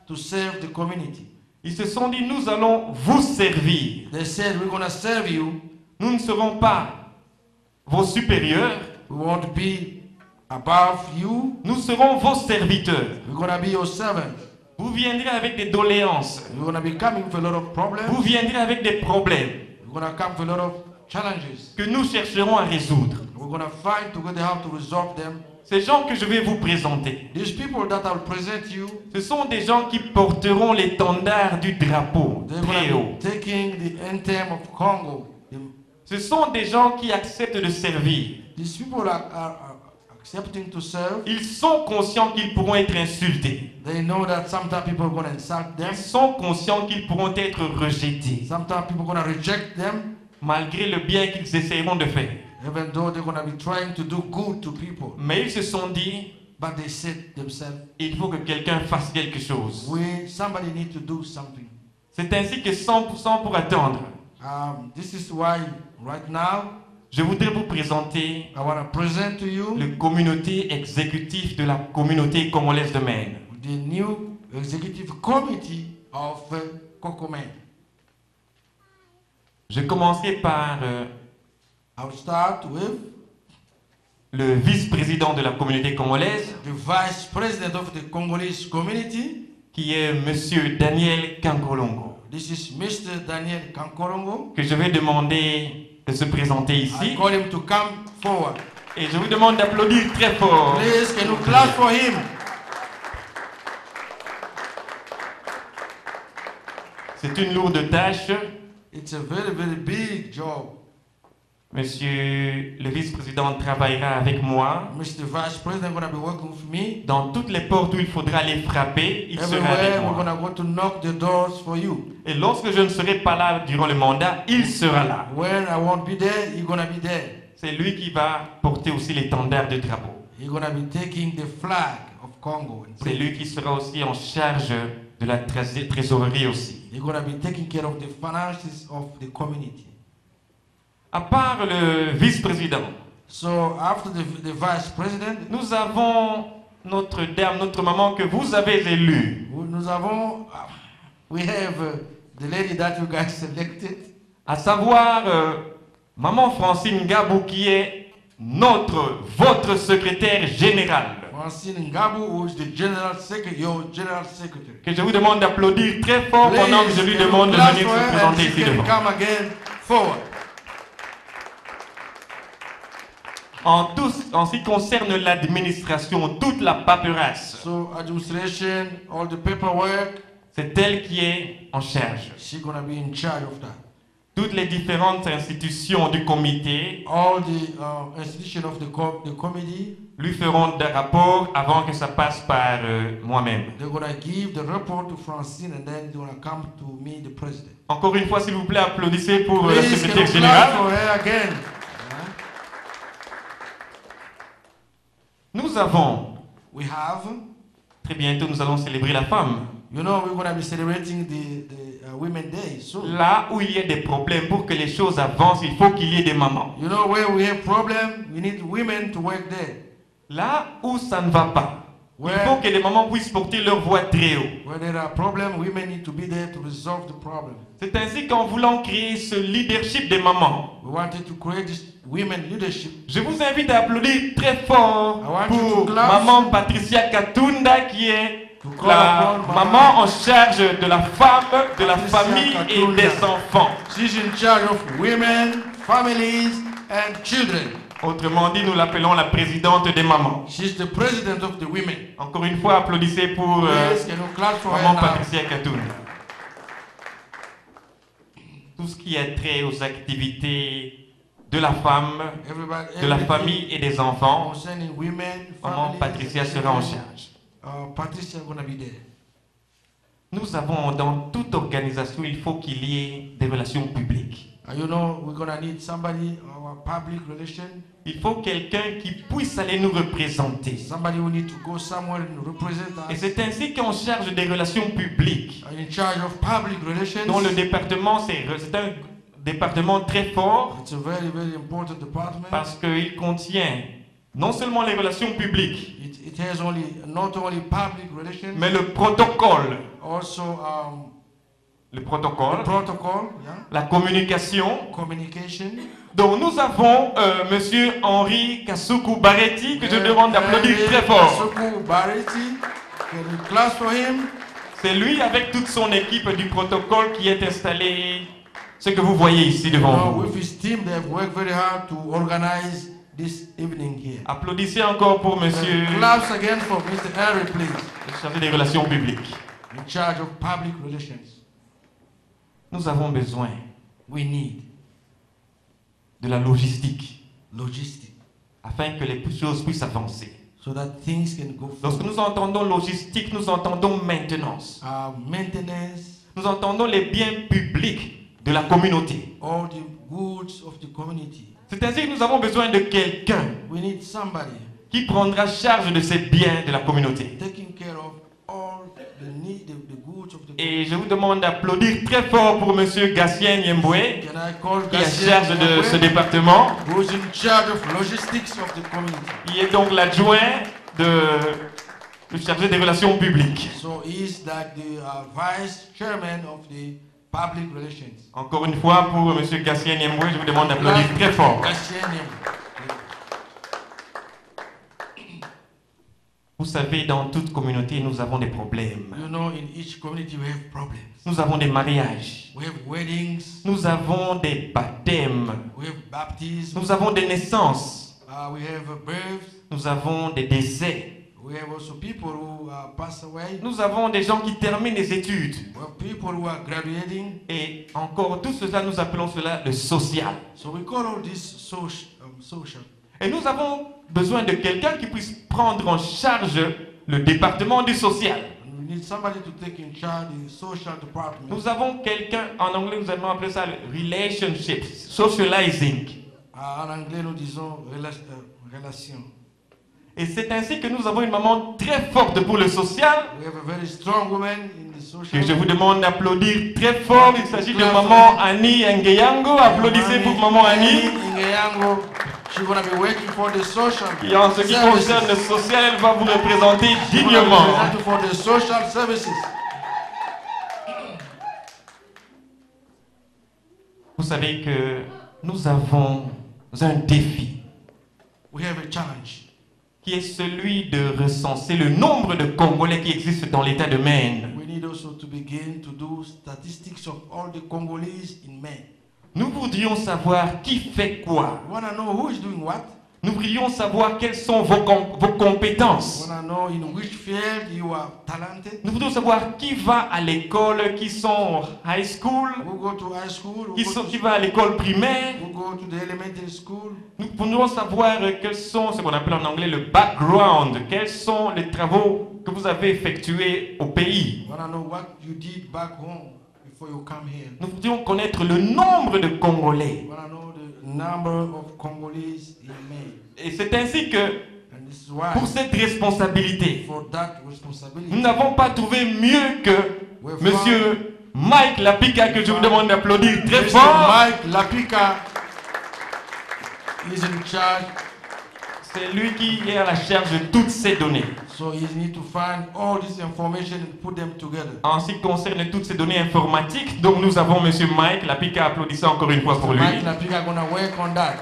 to serve the community. Ils se sont dit, nous allons vous servir. They said, we're going to serve you. Nous ne serons pas vos supérieurs. We won't be above you. Nous serons vos serviteurs. We're going to be your servants. Vous viendrez avec des doléances. We're going to be coming with a lot of problems. Vous viendrez avec des problèmes We're going to come with a lot of challenges. que nous chercherons à résoudre. We're going to find together how to resolve them. Ces gens que je vais vous présenter, These people that I'll present you, ce sont des gens qui porteront l'étendard du drapeau they're très going haut. to be taking the anthem of Congo. Ce sont des gens qui acceptent de servir. These people are, are, are accepting to serve. Ils sont conscients qu'ils pourront être insultés. They know that sometimes people are going to insult them. Ils sont conscients qu'ils pourront être rejetés, Sometimes people are going to reject them, malgré le bien qu'ils essaieront de faire. even though they're going to be trying to do good to people. Mais ils se sont dit, But they said themselves, il faut que quelqu'un fasse quelque chose. we, somebody need to do something. C'est ainsi que cent pour cent pour attendre. Um, this is why right now Je voudrais vous présenter I want to present to you le communauté exécutif de la communauté congolaise de Maine. the new executive committee of uh, Kokomen. Je commencerai par euh, I'll start with le vice-président de la communauté congolaise, the vice president of the Congolese community. qui est Monsieur Daniel Kankolongo, This is Mister Daniel Kankorongo. que je vais demander de se présenter I ici. call him to come forward. Et je vous demande d'applaudir très fort. Please, can you clap for him? C'est une lourde tâche. It's a very, very big job. Monsieur le vice-président travaillera avec moi. Mister Vice President going to be working with me. Dans toutes les portes où il faudra aller frapper, il sera avec Everywhere we're moi. going to go to knock the doors for you. Et lorsque je ne serai pas là durant le mandat, il sera là. When I won't be there, you're going to be there. C'est lui qui va porter aussi l'étendard de drapeau. You're going to be taking the flag of Congo. and C'est lui qui sera aussi en charge de la trésor- trésorerie aussi. You're going to be taking care of the finances of the community. À part le vice-président, So after the, the Vice President, nous avons notre dame, notre maman que vous avez élue. nous avons, uh, we have uh, the lady that you guys selected. À savoir euh, maman Francine Gabou qui est notre, votre secrétaire général. Francine Ngabou, who is the General Secretary, your General Secretary. Que je vous demande d'applaudir très fort pendant que je lui can you demande de clap venir for se her and présenter she ici can devant. come again forward. En, tout, en ce qui concerne l'administration, toute la paperasse, So administration, all the paperwork, c'est elle qui est en charge. she's gonna be in charge of that. Toutes les différentes institutions du comité All the uh, institution of the, co the committee, lui feront des rapports avant que ça passe par euh, moi-même. they're gonna give the report to Francine and then they're gonna come to me, the president. Encore une fois, s'il vous plaît, applaudissez pour euh, le Please, can secrétaire you clap général. for her again? Nous avons, We have, très bientôt, nous allons célébrer la femme. you know, we're gonna be celebrating the, the uh, Women's Day soon. Là où il y a des problèmes, pour que les choses avancent, il faut qu'il y ait des mamans. You know, where we have problem, we need women to work there. Là où ça ne va pas, il Ouais. faut que les mamans puissent porter leur voix très haut. Where there are problems, women need to be there to resolve the problem. C'est ainsi qu'en voulant créer ce leadership des mamans, We wanted to create this women leadership. je vous invite à applaudir très fort I want you pour to clap. maman Patricia Katunda qui est To call la upon maman maman. en charge de la femme, de la Patricia famille et Katunda. des enfants. She's in charge of women, families, and children. Autrement dit, nous l'appelons la présidente des mamans. She's the president of the women. Encore une fois, applaudissez pour euh, Yes, can you clap for her maman now? Patricia Katunda. Tout ce qui a trait aux activités de la femme, Everybody, de la everything famille et des enfants, concerning women, maman families, Patricia and sera en children, charge. Uh, Patricia is going to be there. Nous avons dans toute organisation, il faut qu'il y ait des relations publiques. Uh, you know, we're going to need somebody, our public relation, Il faut quelqu'un qui puisse aller nous représenter. somebody who need to go somewhere and represent Et us. c'est ainsi qu'en charge des relations publiques, Uh, in charge of public relations. dont le département, c'est c'est un département très fort It's a very, very important department parce qu'il contient non seulement les relations publiques, It, it has only not only public relations, mais le protocole, also um, le the protocole, protocol, yeah, la communication. communication. Donc nous avons euh, Monsieur Henri Kasuku Baretti, que je Uh, demande d'applaudir Henry très fort. Kasuku Baretti, can you clap for him? C'est lui avec toute son équipe du protocole qui est installé, ce que vous voyez ici devant Now, vous. with his team, they have worked very hard to organize this evening here. Applaudissez encore pour Monsieur And claps again for Mister Henry, please, le chargé des relations publiques. in charge of public relations. Nous avons besoin We need de la logistique logistics afin que les choses puissent avancer. so that things can go Lorsque forward. nous entendons logistique, nous entendons maintenance. Uh, maintenance, Nous entendons les biens publics de la communauté. all the goods of the community. C'est ainsi que nous avons besoin de quelqu'un We need somebody qui prendra charge de ces biens de la communauté. taking care of all the need, the, the goods of the Et je vous demande d'applaudir très fort pour Monsieur Gassien Yemboué, Can I call qui est Gassien charge de Yemboué, ce département. who's in charge of logistics of the community? Il est donc l'adjoint de le chargé des relations publiques. So he's like the uh, vice chairman of the public relations. Encore une fois, pour Monsieur Gassien Yemboué, je vous demande d'applaudir très fort. Gassien Yemboué. Vous savez, dans toute communauté, nous avons des problèmes. You know, in each community we have problems. Nous avons des mariages. We have weddings, Nous avons des baptêmes. we have baptisms, Nous avons des naissances. uh, we have uh, births, Nous avons des décès. we have also people who uh, pass away, Nous avons des gens qui terminent les études. we have people who are graduating. Et encore, tout cela, nous appelons cela le social. So we call all this social. Um, social. Et nous avons besoin de quelqu'un qui puisse prendre en charge le département du social. And we need somebody to take in charge the social department. Nous avons quelqu'un, en anglais nous allons appeler ça le relationships, socializing. Uh, en anglais, nous disons rela uh, relation. Et c'est ainsi que nous avons une maman très forte pour le social, We have a very strong woman in the social. que je vous demande d'applaudir très fort. Il s'agit de maman Annie Ngeyango. Applaudissez pour maman Annie. Ngeyango. She's going to be working for the social Et en ce qui services. concerne le social, elle va vous représenter She's gonna be dignement. representing for the social services. Vous savez que nous avons un défi We have a challenge. qui est celui de recenser le nombre de Congolais qui existent dans l'État de Maine. We need also to begin to do statistics of all the Congolese in Maine. Nous voudrions savoir qui fait quoi. We want to know who is doing what. Nous voudrions savoir quelles sont vos, com- vos We compétences. want to know in which field you are talented. Nous voudrions savoir qui va à l'école, qui sont high school, Who go to high school. Who qui, go sont, to, qui va à l'école primaire. who go to the elementary school. Nous voudrions savoir euh, quels sont ce qu'on appelle en anglais le background. Quels sont les travaux que vous avez effectués au pays. We want to know what you did back home before you come here. Nous voudrions connaître le nombre de Congolais. We want to know the number of Congolese in Maine. Et c'est ainsi que, And this is why, pour cette responsabilité, for that responsibility, nous n'avons pas trouvé mieux que we found Monsieur Mike Lapika, que je vous demande d'applaudir très Mister fort. Mike Lapika is in charge, C'est lui qui est à la charge de toutes ces données. so he need to find all this information and put them together. En ce qui concerne toutes ces données informatiques, donc nous avons Monsieur Mike Lapika, applaudissez encore une fois pour lui. Mike Lapika gonna work on that.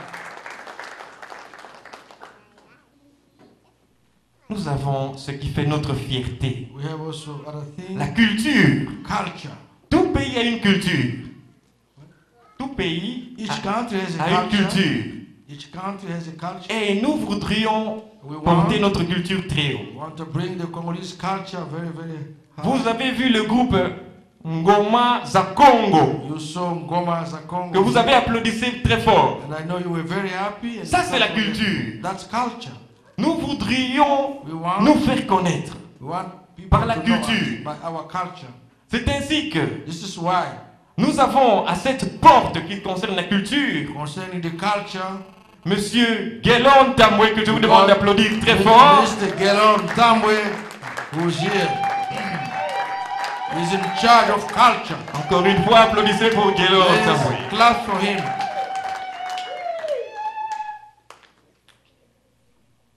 Nous avons ce qui fait notre fierté, We have also other things, la culture. culture. Tout pays a une culture. Tout pays Each a, country has a a une culture. culture. Each country has a culture. Et nous voudrions We want, porter notre culture très haut. want to bring the Congolese culture very, very high. Vous avez vu le groupe Ngoma Zakongo, You saw Ngoma Zakongo. que vous avez applaudissé très fort. And I know you were very happy. And Ça, c'est la culture. That's culture. Nous voudrions We want, nous faire connaître. we want people par la to know us culture. by our culture. C'est ainsi que This is why, nous avons à cette porte qui concerne la culture, concerning the culture, Monsieur Guélon Tamwe, que je vous demande d'applaudir très fort. Mister Gelon Tambwe, who's here, is in charge of culture. Encore une fois, applaudissez pour Guélon Tamwe. Please clap for him.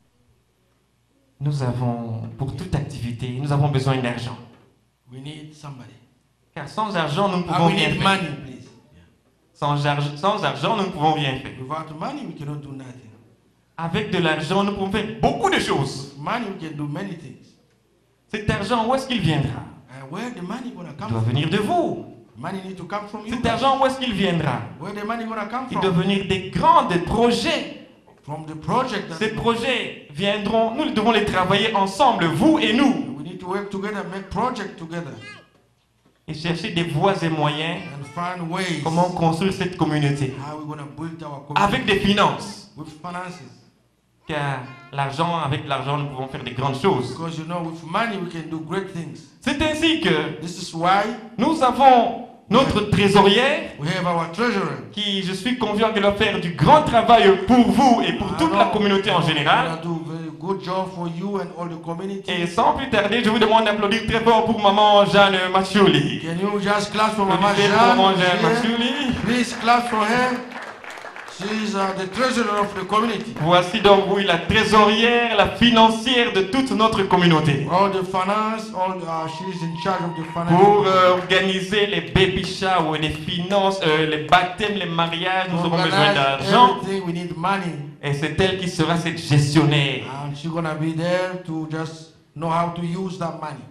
Nous avons, pour toute activité, nous avons besoin d'argent. We need somebody. Car sans argent, nous ne And pouvons we rien need faire. money, please. Sans, ar- sans argent, nous ne pouvons rien faire. Without money, we cannot do nothing. Avec de l'argent, nous pouvons faire beaucoup de choses. With money, we can do many things. Cet argent, où est-ce qu'il viendra? And where the money gonna Il come doit from? venir de vous. Money need to come from you. Cet argent, où est-ce qu'il viendra? Where the money gonna come Il doit from? venir des grands des projets. From the project that Ces projets viendront, nous devons les travailler ensemble, vous et nous, we need to work together, make project together, et chercher des voies et moyens and find ways comment construire cette communauté. how we're gonna build our community Avec des finances. with finances. Car l'argent, avec l'argent, nous pouvons faire des grandes choses. Because you know, with money we can do great things. C'est ainsi que This is why nous avons notre trésorière we have our treasurer. qui, je suis confiant qu'elle va faire du grand travail pour vous et pour toute la communauté en général. We're gonna do a very good job for you and all the community. Et sans plus tarder, je vous demande d'applaudir très fort pour maman Jeanne Machouli. Can you just clap for Mama Applaudissez pour maman Jeanne Jeanne? Machouli. Please clap for her. She's uh, the treasurer of the community. Voici donc oui la trésorière, la financière de toute notre communauté. All the finance, all uh, she's in charge of the finance. Pour euh, organiser les baby showers, les finances, euh, les baptêmes, les mariages, nous aurons besoin d'argent. Everything we need money, Et c'est elle qui sera cette gestionnaire. and she's gonna be there to just know how to use that money,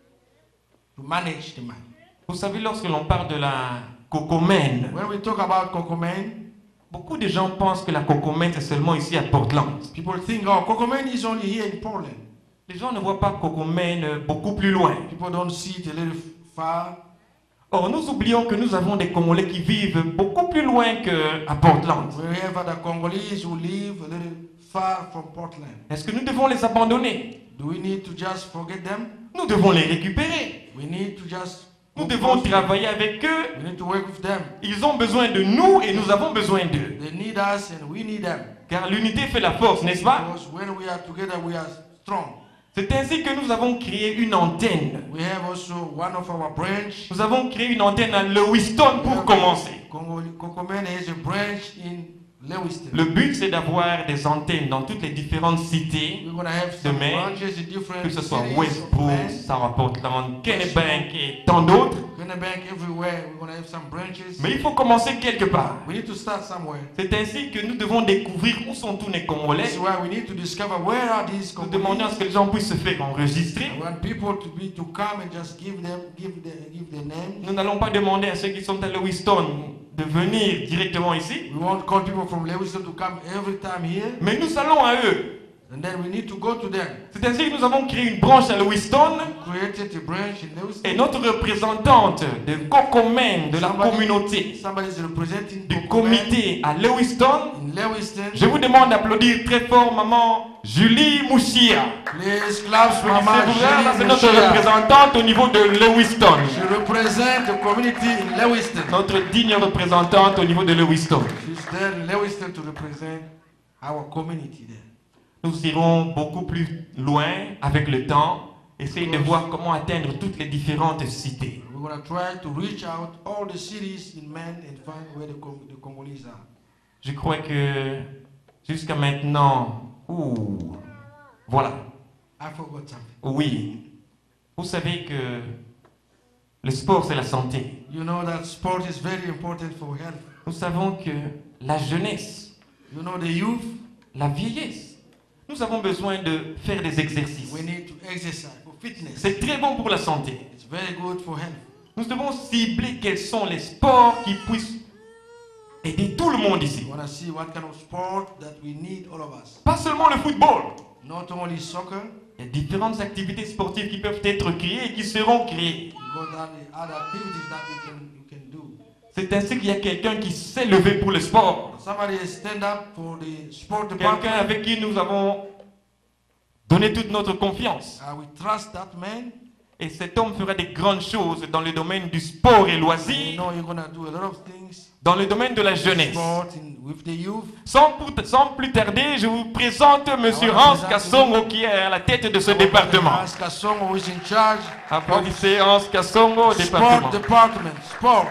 to manage the money. Vous savez, lorsque l'on parle de la cocomène, When we talk about Cocomain, beaucoup de gens pensent que la cocomène c'est seulement ici à Portland. people think, oh, Cocomain is only here in Portland. Les gens ne voient pas cocomène beaucoup plus loin. People don't see it a little far. Or, nous oublions que nous avons des Congolais qui vivent beaucoup plus loin qu'à Portland. We have other Congolese who live a little far from Portland. Est-ce que nous devons les abandonner? Do we need to just forget them? Nous devons les récupérer. We need to just. Nous devons travailler avec eux. We need to work with them. Ils ont besoin de nous et nous avons besoin d'eux. They need us and we need them. Car l'unité fait la force, n'est-ce pas? Because when we are together, we are strong. C'est ainsi que nous avons créé une antenne. We have also one of our branch. Nous avons créé une antenne à Lewiston pour commencer. Cocomain has a branch in Lewiston. Le but, c'est d'avoir des antennes dans toutes les différentes cités, We're gonna have some Demain, branches in different que ce soit cities. Westbrook, Amen. Sarah Portland, Kennebank et tant d'autres. Kennebank, everywhere. We're gonna have some branches. Mais il faut commencer quelque part. We need to start somewhere. C'est ainsi que nous devons découvrir où sont tous les Congolais. This is why we need to discover where are these Nous demandons à ce Congolese. que les gens puissent se faire enregistrer. I want people to be to come and just give them give their give their name. Nous n'allons pas demander à ceux qui sont à Lewiston de venir directement ici, We won't call people from Lewiston to come every time here, mais nous allons à eux. and then we need to go to them. C'est ainsi que nous avons créé une branche à Lewiston Created a branch in Lewiston. et notre représentante de Cocomain de la Somebody- communauté, Somebody is representing du Cocomain comité à Lewiston. in Lewiston. Je vous demande d'applaudir très fort maman Julie Mouchia. Please clap for Mama Applaudissez-vous, là, c'est Julie notre Mouchia. représentante au niveau de Lewiston. She represents the community in Lewiston. Notre digne représentante au niveau de Lewiston. She's there in Lewiston to represent our community there. Nous irons beaucoup plus loin avec le temps, essayer de voir comment atteindre toutes les différentes cités. We're going to try to reach out all the cities in Man and find where the, Cong- the Congolese are. Je crois que jusqu'à maintenant, ouh, voilà, I forgot something. oui. Vous savez que le sport c'est la santé. You know that sport is very important for health. Nous savons que la jeunesse, You know the youth, la vieillesse, nous avons besoin de faire des exercices. we need to exercise for fitness. C'est très bon pour la santé. It's very good for health. Nous devons cibler quels sont les sports qui puissent aider tout le monde ici. We want to see what kind of sport that we need, all of us. Pas seulement le football. Not only soccer, Il y a différentes activités sportives qui peuvent être créées et qui seront créées. you got other, other activities that you can, you can do. C'est ainsi qu'il y a quelqu'un qui s'est levé pour le sport. Somebody stand up for the sport Quelqu'un department. avec qui nous avons donné toute notre confiance. Uh, we trust that man. Et cet homme fera des grandes choses dans le domaine du sport et You loisirs, know you're going to do a lot of things. dans le domaine de la jeunesse. Sport in, with the youth. Sans, pour- sans plus tarder, je vous présente M. Hans Kassongo qui est à la tête de ce département. Hans Kassongo who is in charge Applaudissez Hans Kassongo au of département. sport department. Sport.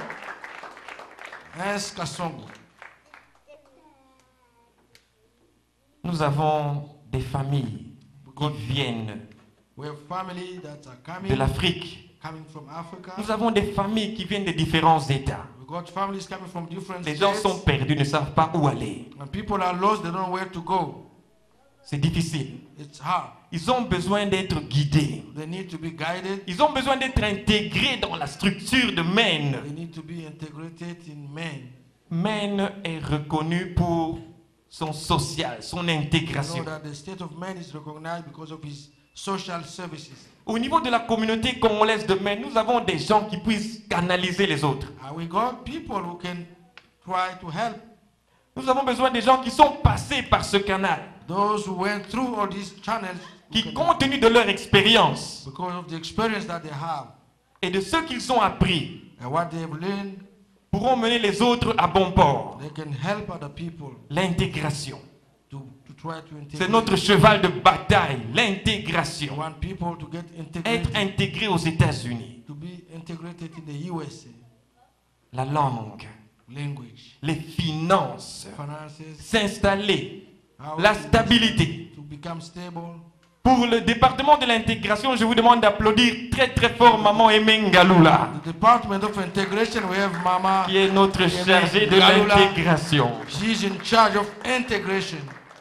Hans Kassongo. Nous avons des familles qui viennent We have family that are de coming, l'Afrique. coming from Africa. Nous avons des familles qui viennent de différents États. We got families coming from different Les gens states. sont perdus, ne savent pas où aller. When people are lost, they don't know where to go. C'est difficile. It's hard. Ils ont besoin d'être guidés. They need to be guided. Ils ont besoin d'être intégrés dans la structure de Maine. They need to be integrated in men. Maine est reconnu pour son social, son You know intégration. that the state of man is recognized because of his social services. Au niveau de la communauté congolaise de Maine, nous avons des gens qui puissent canaliser les autres. And we got people who can try to help Nous avons besoin des gens qui sont passés par ce canal, those who went through all these channels who qui, can- compte tenu de leur expérience because of the experience that they have et de ce qu'ils ont appris, and what they have learned, pourront mener les autres à bon port. they can help other people L'intégration. to, to try to integrate. C'est notre cheval de bataille, We l'intégration. want people to get Être integrated, intégré aux États-Unis. to be integrated in the U S A, La langue, language, les finances, finances, s'installer, how la to- stabilité. to become stable. Pour le département de l'intégration, je vous demande d'applaudir très très fort Maman Aimé Ngaloula, The Department of Integration, we have Mama. qui est notre chargée de Ngaloula. l'intégration. She's in charge of integration.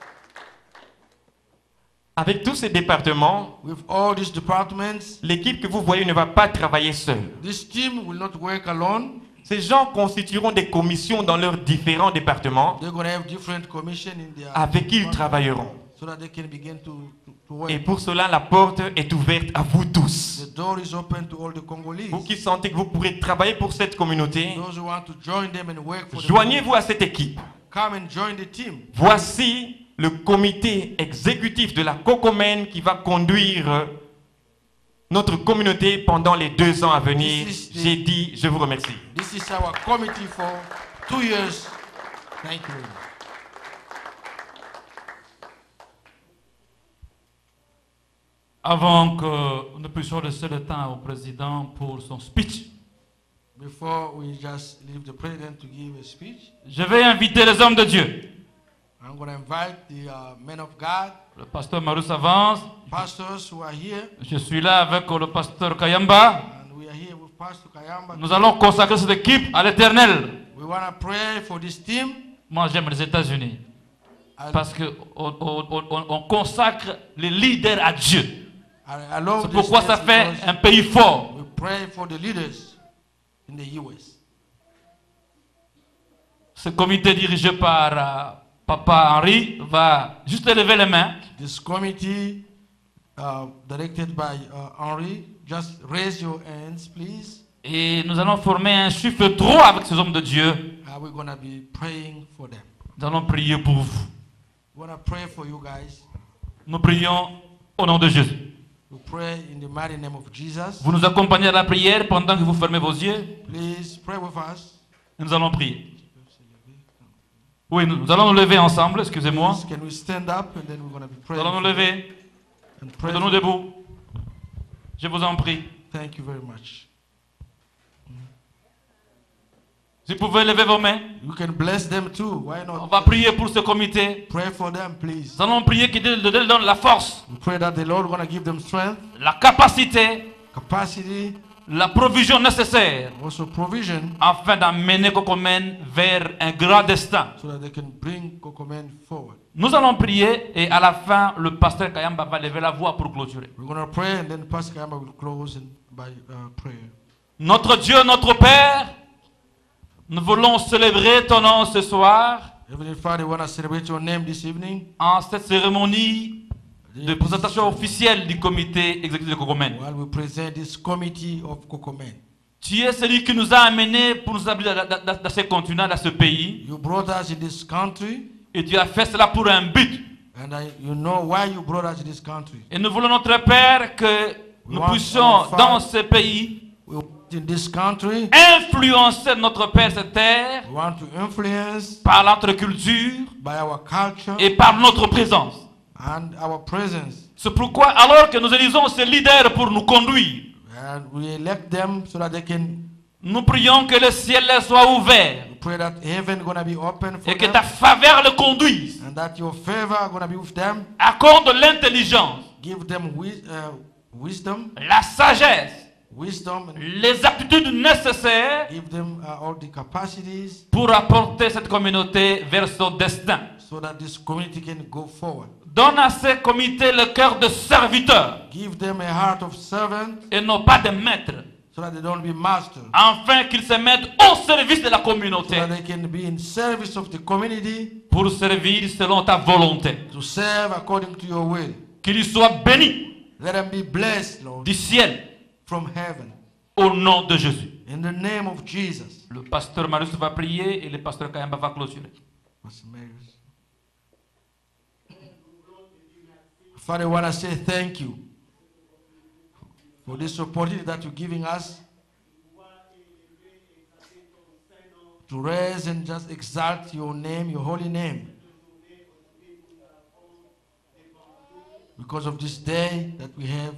Avec tous ces départements, With all these departments, l'équipe que vous voyez ne va pas travailler seule. this team will not work alone. Ces gens constitueront des commissions dans leurs différents départements They're going to have different commission in their avec qui ils department travailleront. so that they can begin to, to, to work. Et pour cela, la porte est ouverte à vous tous. The door is open to all the Congolese. Vous qui sentez que vous pourrez travailler pour cette communauté, Those who want to join them and work for them, joignez-vous à cette équipe. come and join the team. Voici le comité exécutif de la COCOMEN qui va conduire notre communauté pendant les deux ans à venir. This is the- J'ai dit, je vous remercie. This is our committee for two years. Thank you. Avant que nous puissions laisser le temps au président pour son speech, Before we just leave the president to give a speech, je vais inviter les hommes de Dieu. I'm going to invite the uh, men of God, Le pasteur Marus avance. pastors who are here, Je suis là avec le pasteur Kayamba. and we are here with Pastor Kayamba. Nous allons consacrer cette équipe à l'éternel. We want to pray for this team. Moi, j'aime les États-Unis I, parce qu'on on, on, on- on consacre les leaders à Dieu. I, I love C'est this pourquoi ça place fait because un pays fort. we pray for the leaders in the U S. Ce comité dirigé par euh, Papa Henri va juste lever les mains. This committee, uh, directed by uh, Henri, just raise your hands, please. Et nous allons former un chiffre trois avec ces hommes de Dieu. Uh, we're going to be praying for them. Nous allons prier pour vous. We want to pray for you guys. Nous prions au nom de Jésus. We pray in the mighty name of Jesus. Vous nous accompagnez à la prière pendant que vous fermez vos yeux. Please pray with us. Et nous allons prier. Oui, nous, nous allons nous lever ensemble, excusez-moi. Please, can we stand up and then we're going to be Nous praying. allons nous for lever. and pray Mettons-nous for- debout. Je vous en prie. Thank you very much. Si vous pouvez lever vos mains, You can bless them too. Why on not? va prier pour ce comité. Pray for them, please. Nous allons prier que Dieu leur donne la force, We pray that the Lord going to give them strength, la capacité, capacity, la provision nécessaire also provision, afin d'amener Kokomen vers un grand destin. so that they can bring Kokomen forward. Nous allons prier et à la fin, le pasteur Kayamba va lever la voix pour clôturer. We're going to pray and then Pastor Kayamba will close in, by uh, prayer. Notre Dieu, notre Père, nous voulons célébrer ton nom ce soir Heavenly Father, we want to celebrate your name this evening. en cette cérémonie de présentation officielle du comité exécutif de Kokomen. While we present this committee of Kokomen. Tu es celui qui nous a amenés pour nous établir dans, dans- dans ce continent, dans ce pays. You brought us in this country, Et tu as fait cela pour un but. and I, you know why you brought us in this country. Et nous voulons, notre Père, que nous Want puissions, our Father- dans ce pays, We want in this country, influencer notre Père, cette terre, we want to influence par notre culture by our culture et par notre présence. and our presence. C'est pourquoi, alors que nous élisons ces leaders pour nous conduire, And we elect them so that they can nous prions que le ciel leur soit ouvert we pray that heaven gonna be open for et que them, ta faveur le conduise. and that your favor gonna be with them. Accorde l'intelligence, Give them wi- uh, wisdom, la sagesse, wisdom, and les aptitudes nécessaires give them uh, all the capacities pour apporter cette communauté vers son destin. so that this community can go forward. Donne à ces comités le cœur de serviteur Give them a heart of servant et non pas de maître, so that they don't be master, afin qu'ils se mettent au service de la so communauté that they can be in service of the community, pour servir selon ta volonté. to serve according to your will. Qu'ils soient bénis Let them be blessed, Lord, du ciel from heaven. au nom de Jésus. In the name of Jesus. Le pasteur Marius va prier et le pasteur Kayamba va clôturer. Pastor Marius. Father, I want to say thank you for this opportunity that you're giving us to raise and just exalt your name, your holy name. Because of this day that we have,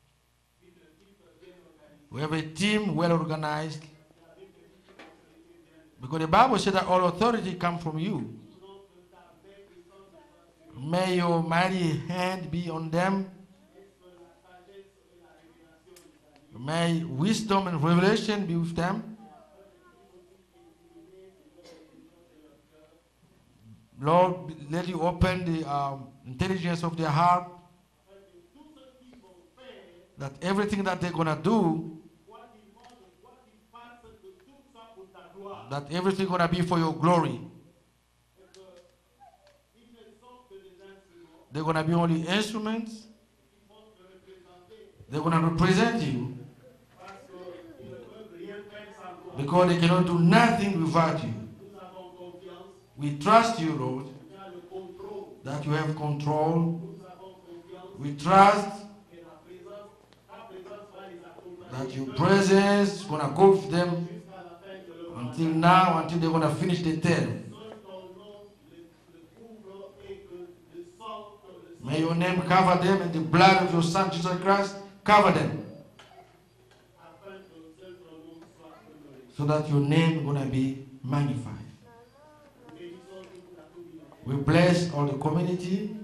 we have a team well organized. Because the Bible said that all authority comes from you. May your mighty hand be on them. May wisdom and revelation be with them. Lord, let you open the um, intelligence of their heart, that everything that they're going to do, that everything going to be for your glory. They're going to be only instruments. They're going to represent you. Because they cannot do nothing without you. We trust you, Lord, that you have control. We trust that your presence is going to go with them until now, until they're going to finish the term. May your name cover them and the blood of your Son, Jesus Christ, cover them. So that your name is going to be magnified. We bless all the community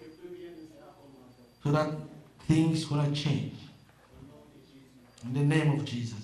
so that things are going to change. In the name of Jesus.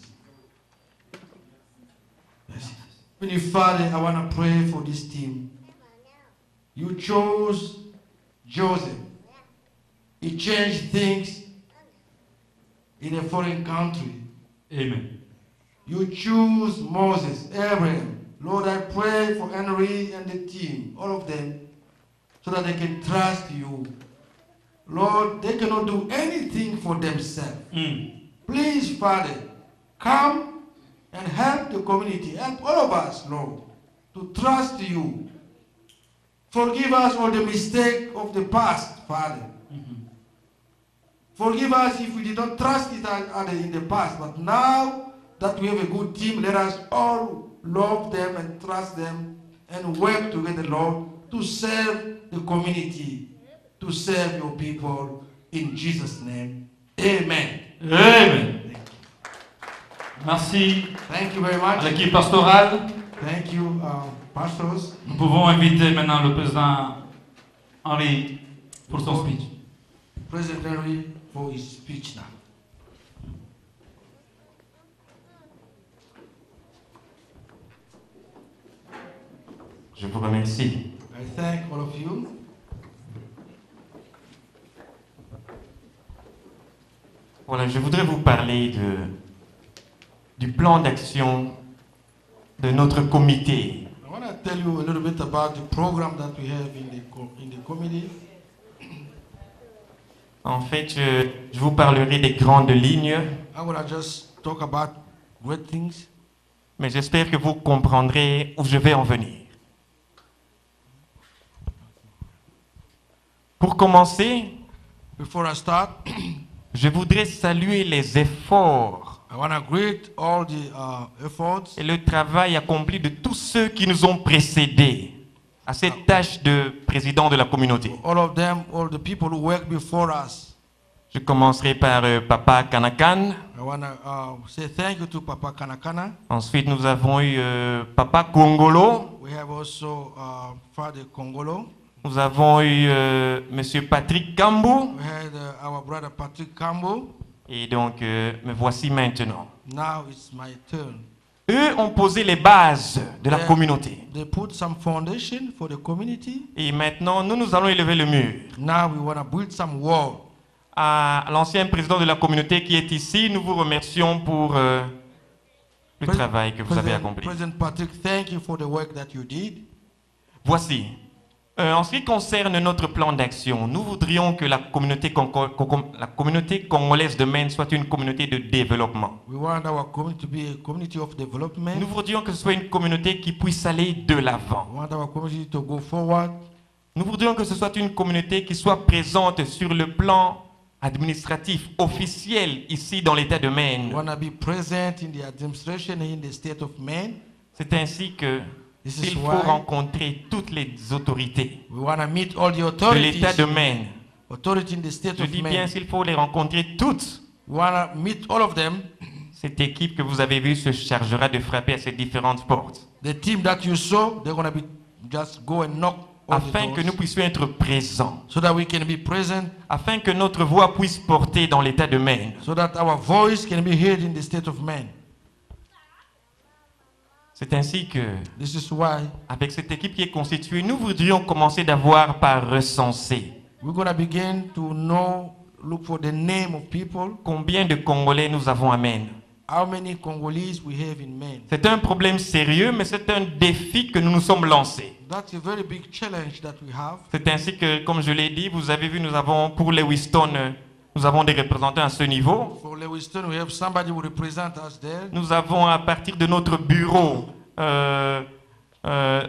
Yes. Heavenly Father, I want to pray for this team. You chose Joseph. He changed things in a foreign country. Amen. You choose Moses, Abraham. Lord, I pray for Henry and the team, all of them, so that they can trust you. Lord, they cannot do anything for themselves. Mm. Please, Father, come and help the community, help all of us, Lord, to trust you. Forgive us all the mistakes of the past, Father. Mm-hmm. Forgive us if we did not trust each other in the past, but now that we have a good team, let us all love them and trust them and work together, Lord, to serve the community, to serve your people. In Jesus' name, amen. Amen. Merci Thank you very à much. l'équipe pastorale. Thank you, uh, pastors. Nous pouvons inviter maintenant le président Henri pour son speech. President Henry for his speech now. Je vous remercie. I thank all of you. Voilà, je voudrais vous parler de, du plan d'action de notre comité. I want to tell you a little bit about the program that we have in the, co- in the committee. En fait, je, je vous parlerai des grandes lignes, I want to just talk about great things, mais j'espère que vous comprendrez où je vais en venir. Pour commencer, before I start. je voudrais saluer les efforts I want to greet all the uh, efforts et le travail accompli de tous ceux qui nous ont précédés à cette tâche de président de la communauté. all of them, all the people who work before us Je commencerai par euh, Papa Kanakan. I want to uh, say thank you to Papa Kanakana. Ensuite, nous avons eu euh, Papa Kongolo. We have also uh, Father Kongolo. Nous avons eu euh, Monsieur Patrick Kambou. We had uh, our brother Patrick Campbell. Et donc, euh, me voici maintenant. Now it's my turn. Eux ont posé les bases de la They- communauté. They put some foundation for the community. Et maintenant, nous, nous allons élever le mur. Now we want to build some wall. À l'ancien président de la communauté qui est ici, nous vous remercions pour euh, le Pres- travail que vous avez President, accompli. President Patrick, thank you for the work that you did. Voici. Euh, en ce qui concerne notre plan d'action, nous voudrions que la communauté, congo- congo- la communauté congolaise de Maine soit une communauté de développement. We want our community to be a community of development. Nous voudrions que ce soit une communauté qui puisse aller de l'avant. We want our community to go forward. Nous voudrions que ce soit une communauté qui soit présente sur le plan administratif officiel ici dans l'État de We Maine. want to be present in the administration in the state of Maine. C'est ainsi que This is il faut why rencontrer toutes les autorités we want to meet all the de authorities. l'État de Maine. Authority in the state Je of dis bien Maine. s'il faut les rencontrer toutes. We want to meet all of them. Cette équipe que vous avez vue se chargera de frapper à ces différentes portes The team that you saw, they're going to be just go and knock all the afin que doors nous puissions être présents, so that we can be present, afin que notre voix puisse porter dans l'État de Maine. so that our voice can be heard in the state of Maine. C'est ainsi que, This is why avec cette équipe qui est constituée, nous voudrions commencer d'avoir par recenser we're going to begin to know, look for the name of people. combien de Congolais nous avons à Maine. How many Congolese we have in Maine? C'est un problème sérieux, mais c'est un défi que nous nous sommes lancés. That's a very big challenge that we have. C'est ainsi que, comme je l'ai dit, vous avez vu, nous avons pour Lewiston, euh, nous avons des représentants à ce niveau. For Lewiston, we have somebody who represent us there. Nous avons à partir de notre bureau, euh, euh,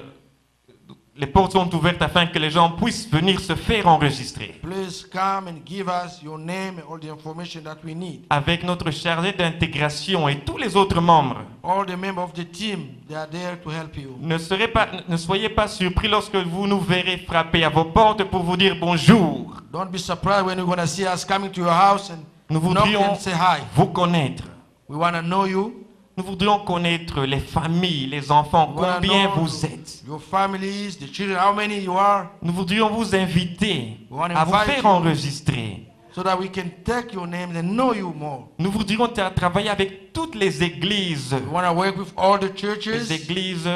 les portes sont ouvertes afin que les gens puissent venir se faire enregistrer. Please come and give us your name and all the information that we need. Avec notre chargé d'intégration et tous les autres membres. All the members of the team, they are there to help you. Ne, serez pas, ne soyez pas surpris lorsque vous nous verrez frapper à vos portes pour vous dire bonjour. Don't be surprised when you're going to see us coming to your house and Nous knock voudrions and say hi. vous connaître. We want to know you. Nous voudrions connaître les familles, les enfants, We wanna combien know vous êtes. your families, the children, how many you are, Nous voudrions vous inviter We wanna à vous invite faire you. enregistrer. so that we can take your name and know you more. Nous voudrions tra- travailler avec toutes les églises, We want to work with all the les churches, églises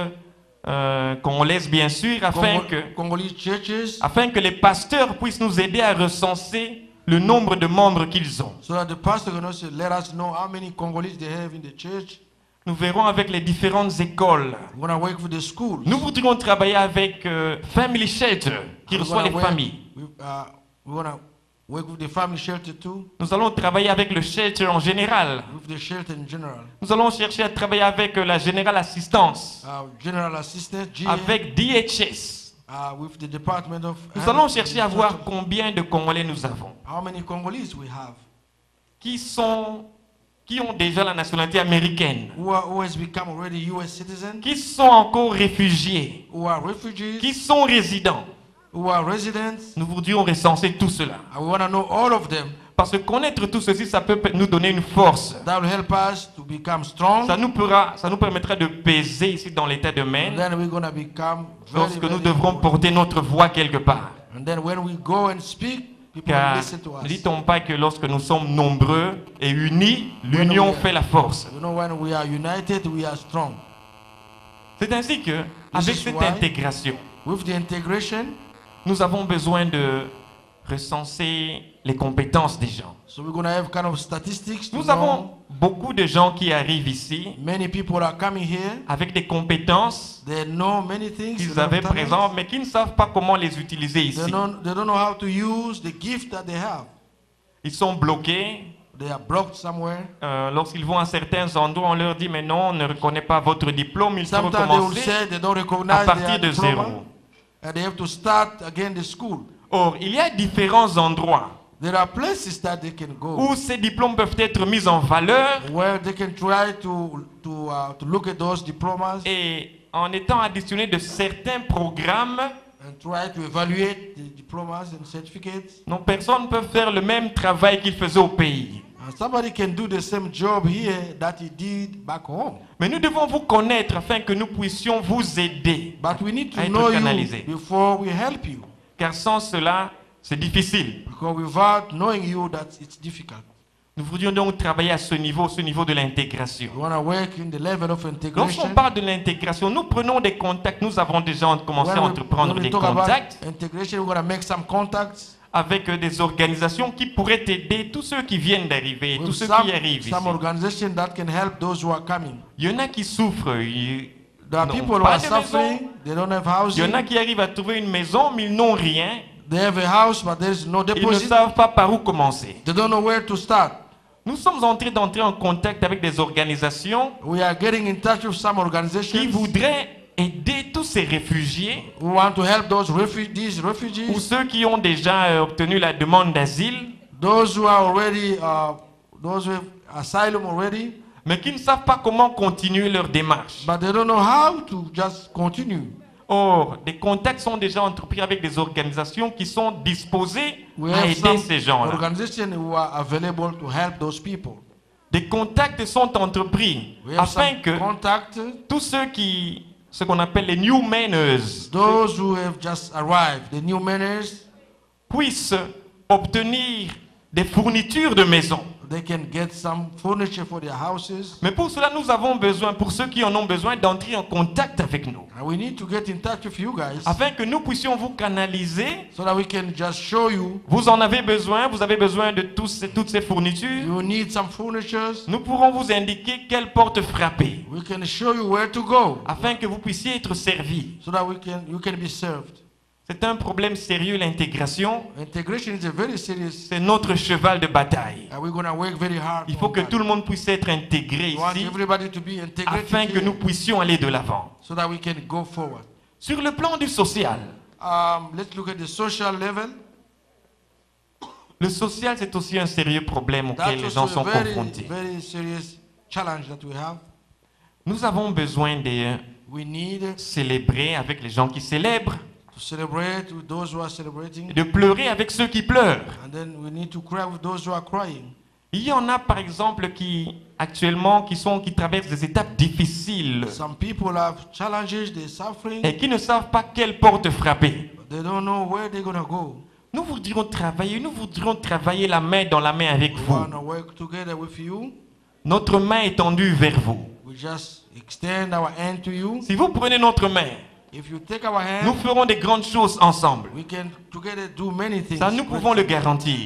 euh, congolaises bien sûr, afin Congo- que, Congolese churches, afin que les pasteurs puissent nous aider à recenser le nombre de membres qu'ils ont. so that the pastor can also let us know how many Congolese they have in the church. Nous verrons avec les différentes écoles. We want to work with the schools. Nous voudrions travailler avec euh, Family Shelter, qui We reçoit wanna les work familles. with, uh, we want to work with the family shelter too, Nous allons travailler avec le shelter en général. with the shelter in general. Nous allons chercher à travailler avec euh, la Générale Assistance, Uh, general assistant, G A, avec D H S. uh, with the Department of Nous Health allons and chercher à Social- voir combien de Congolais nous avons, how many Congolese we have, qui sont, qui ont déjà la nationalité américaine, who, are, who has become already U S citizens, qui sont encore réfugiés, who are refugees, qui sont résidents. who are residents. Nous voudrions recenser tout cela. And we want to know all of them. Parce que connaître tout ceci, ça peut nous donner une force. That will help us to become strong. Ça nous, pourra, ça nous permettra de peser ici dans l'État de And Maine then we're going to become very, lorsque very nous devrons important. porter notre voix quelque part. And then when we go and speak, people will Car listen to ne us. dit-on pas que lorsque nous sommes nombreux et unis, l'union we are- fait la force. You know, when we are united, we are strong. C'est ainsi que, avec is cette why- intégration, With the integration, nous avons besoin de recenser les compétences des gens. so we're going to have kind of statistics to Nous know. avons beaucoup de gens qui arrivent ici Many people are coming here. avec des compétences They know many things. qu'ils they have avaient talents. présentes, mais qui ne savent pas comment les utiliser They ici. don't, they don't know how to use the gift that they have. Ils sont bloqués. They are blocked somewhere. Euh, Lorsqu'ils vont à certains endroits, on leur dit mais non, on ne reconnaît pas votre diplôme, il faut Sometimes they will recommencer say they don't à recognize partir their de diploma, zéro. and they have to start again the school. Or, il y a différents endroits There are places that they can go où ces diplômes peuvent être mis en valeur where they can try to to uh, to look at those diplomas, et en étant additionnés de certains programmes and try to evaluate the diplomas and certificates. Non, personne ne peut faire le même travail qu'il faisait au pays. And somebody can do the same job here that he did back home. Mais nous devons vous connaître afin que nous puissions vous aider. But we need à to être know canalisés. you before we help you. Car sans cela, c'est difficile. Because without knowing you, that it's difficult. Nous voudrions donc travailler à ce niveau, ce niveau de l'intégration. We want to work in the level of Lorsqu'on integration. parle de l'intégration, nous prenons des contacts. Nous avons déjà commencé à When we, entreprendre when we des talk about contacts integration, we're going to make some contacts avec euh, des organisations qui pourraient aider tous ceux qui viennent d'arriver, tous with ceux some, qui arrivent ici. some organization that can help those who are coming. Il y en a qui souffrent. Ils There are n'ont people who pas are de maison. suffering, they don't have Il y en a housing. qui arrivent à trouver une maison, mais ils n'ont rien. They have a house, but there is no Ils ne deposit. savent pas par où commencer. They don't know where to start. Nous sommes en train d'entrer en contact avec des organisations We are getting in touch with some qui organizations voudraient aider tous ces réfugiés who want to help those refugees, ou refugees, ceux qui ont déjà euh, obtenu la demande d'asile, those who are already, uh, those with asylum already, mais qui ne savent pas comment continuer leur démarche. but they don't know how to just continue. Or, des contacts sont déjà entrepris avec des organisations qui sont disposées We à have aider some ces gens-là. organizations who are available to help those people. Des contacts sont entrepris We have afin some que contact tous ceux qui, ce qu'on appelle les new manners, those who have just arrived, the new manners, puissent obtenir des fournitures de maison. they can get some furniture for their houses. Mais pour cela, nous avons besoin, pour ceux qui en ont besoin, d'entrer en contact avec nous, And we need to get in touch with you guys afin que nous puissions vous canaliser. so that we can just show you. Vous en avez besoin, vous avez besoin de tous ces- toutes ces fournitures. You need some furnitures. Nous pourrons vous indiquer quelle porte frapper, We can show you where to go afin que vous puissiez être servis. so that we can you can be served. C'est un problème sérieux, l'intégration. Integration is a very serious, C'est notre cheval de bataille. and we're going to work very hard. Il faut on que that. tout le monde puisse être intégré We want ici, everybody to be integrated afin que here nous puissions aller de l'avant. so that we can go forward. Sur le plan du social, Um, let's look at the social level. le social, c'est aussi un sérieux problème auquel les That's gens also sont a very, confrontés. very serious challenge that we have. Nous avons besoin de euh, We need célébrer avec les gens qui célèbrent, to celebrate with those who are celebrating, et de pleurer avec ceux qui pleurent. and then we need to cry with those who are crying. Il y en a par exemple qui actuellement qui sont qui traversent des étapes difficiles Some people have challenges, they're suffering, et qui ne savent pas quelle porte frapper. but they don't know where they're going to go. Nous voudrions travailler, nous voudrions travailler la main dans la main avec We vous. want to work together with you. Notre main est tendue vers vous. We just extend our hand to you. Si vous prenez notre main, If you take our nous hand, ferons des grandes choses ensemble. we can together do many things. Ça, nous pouvons le garantir.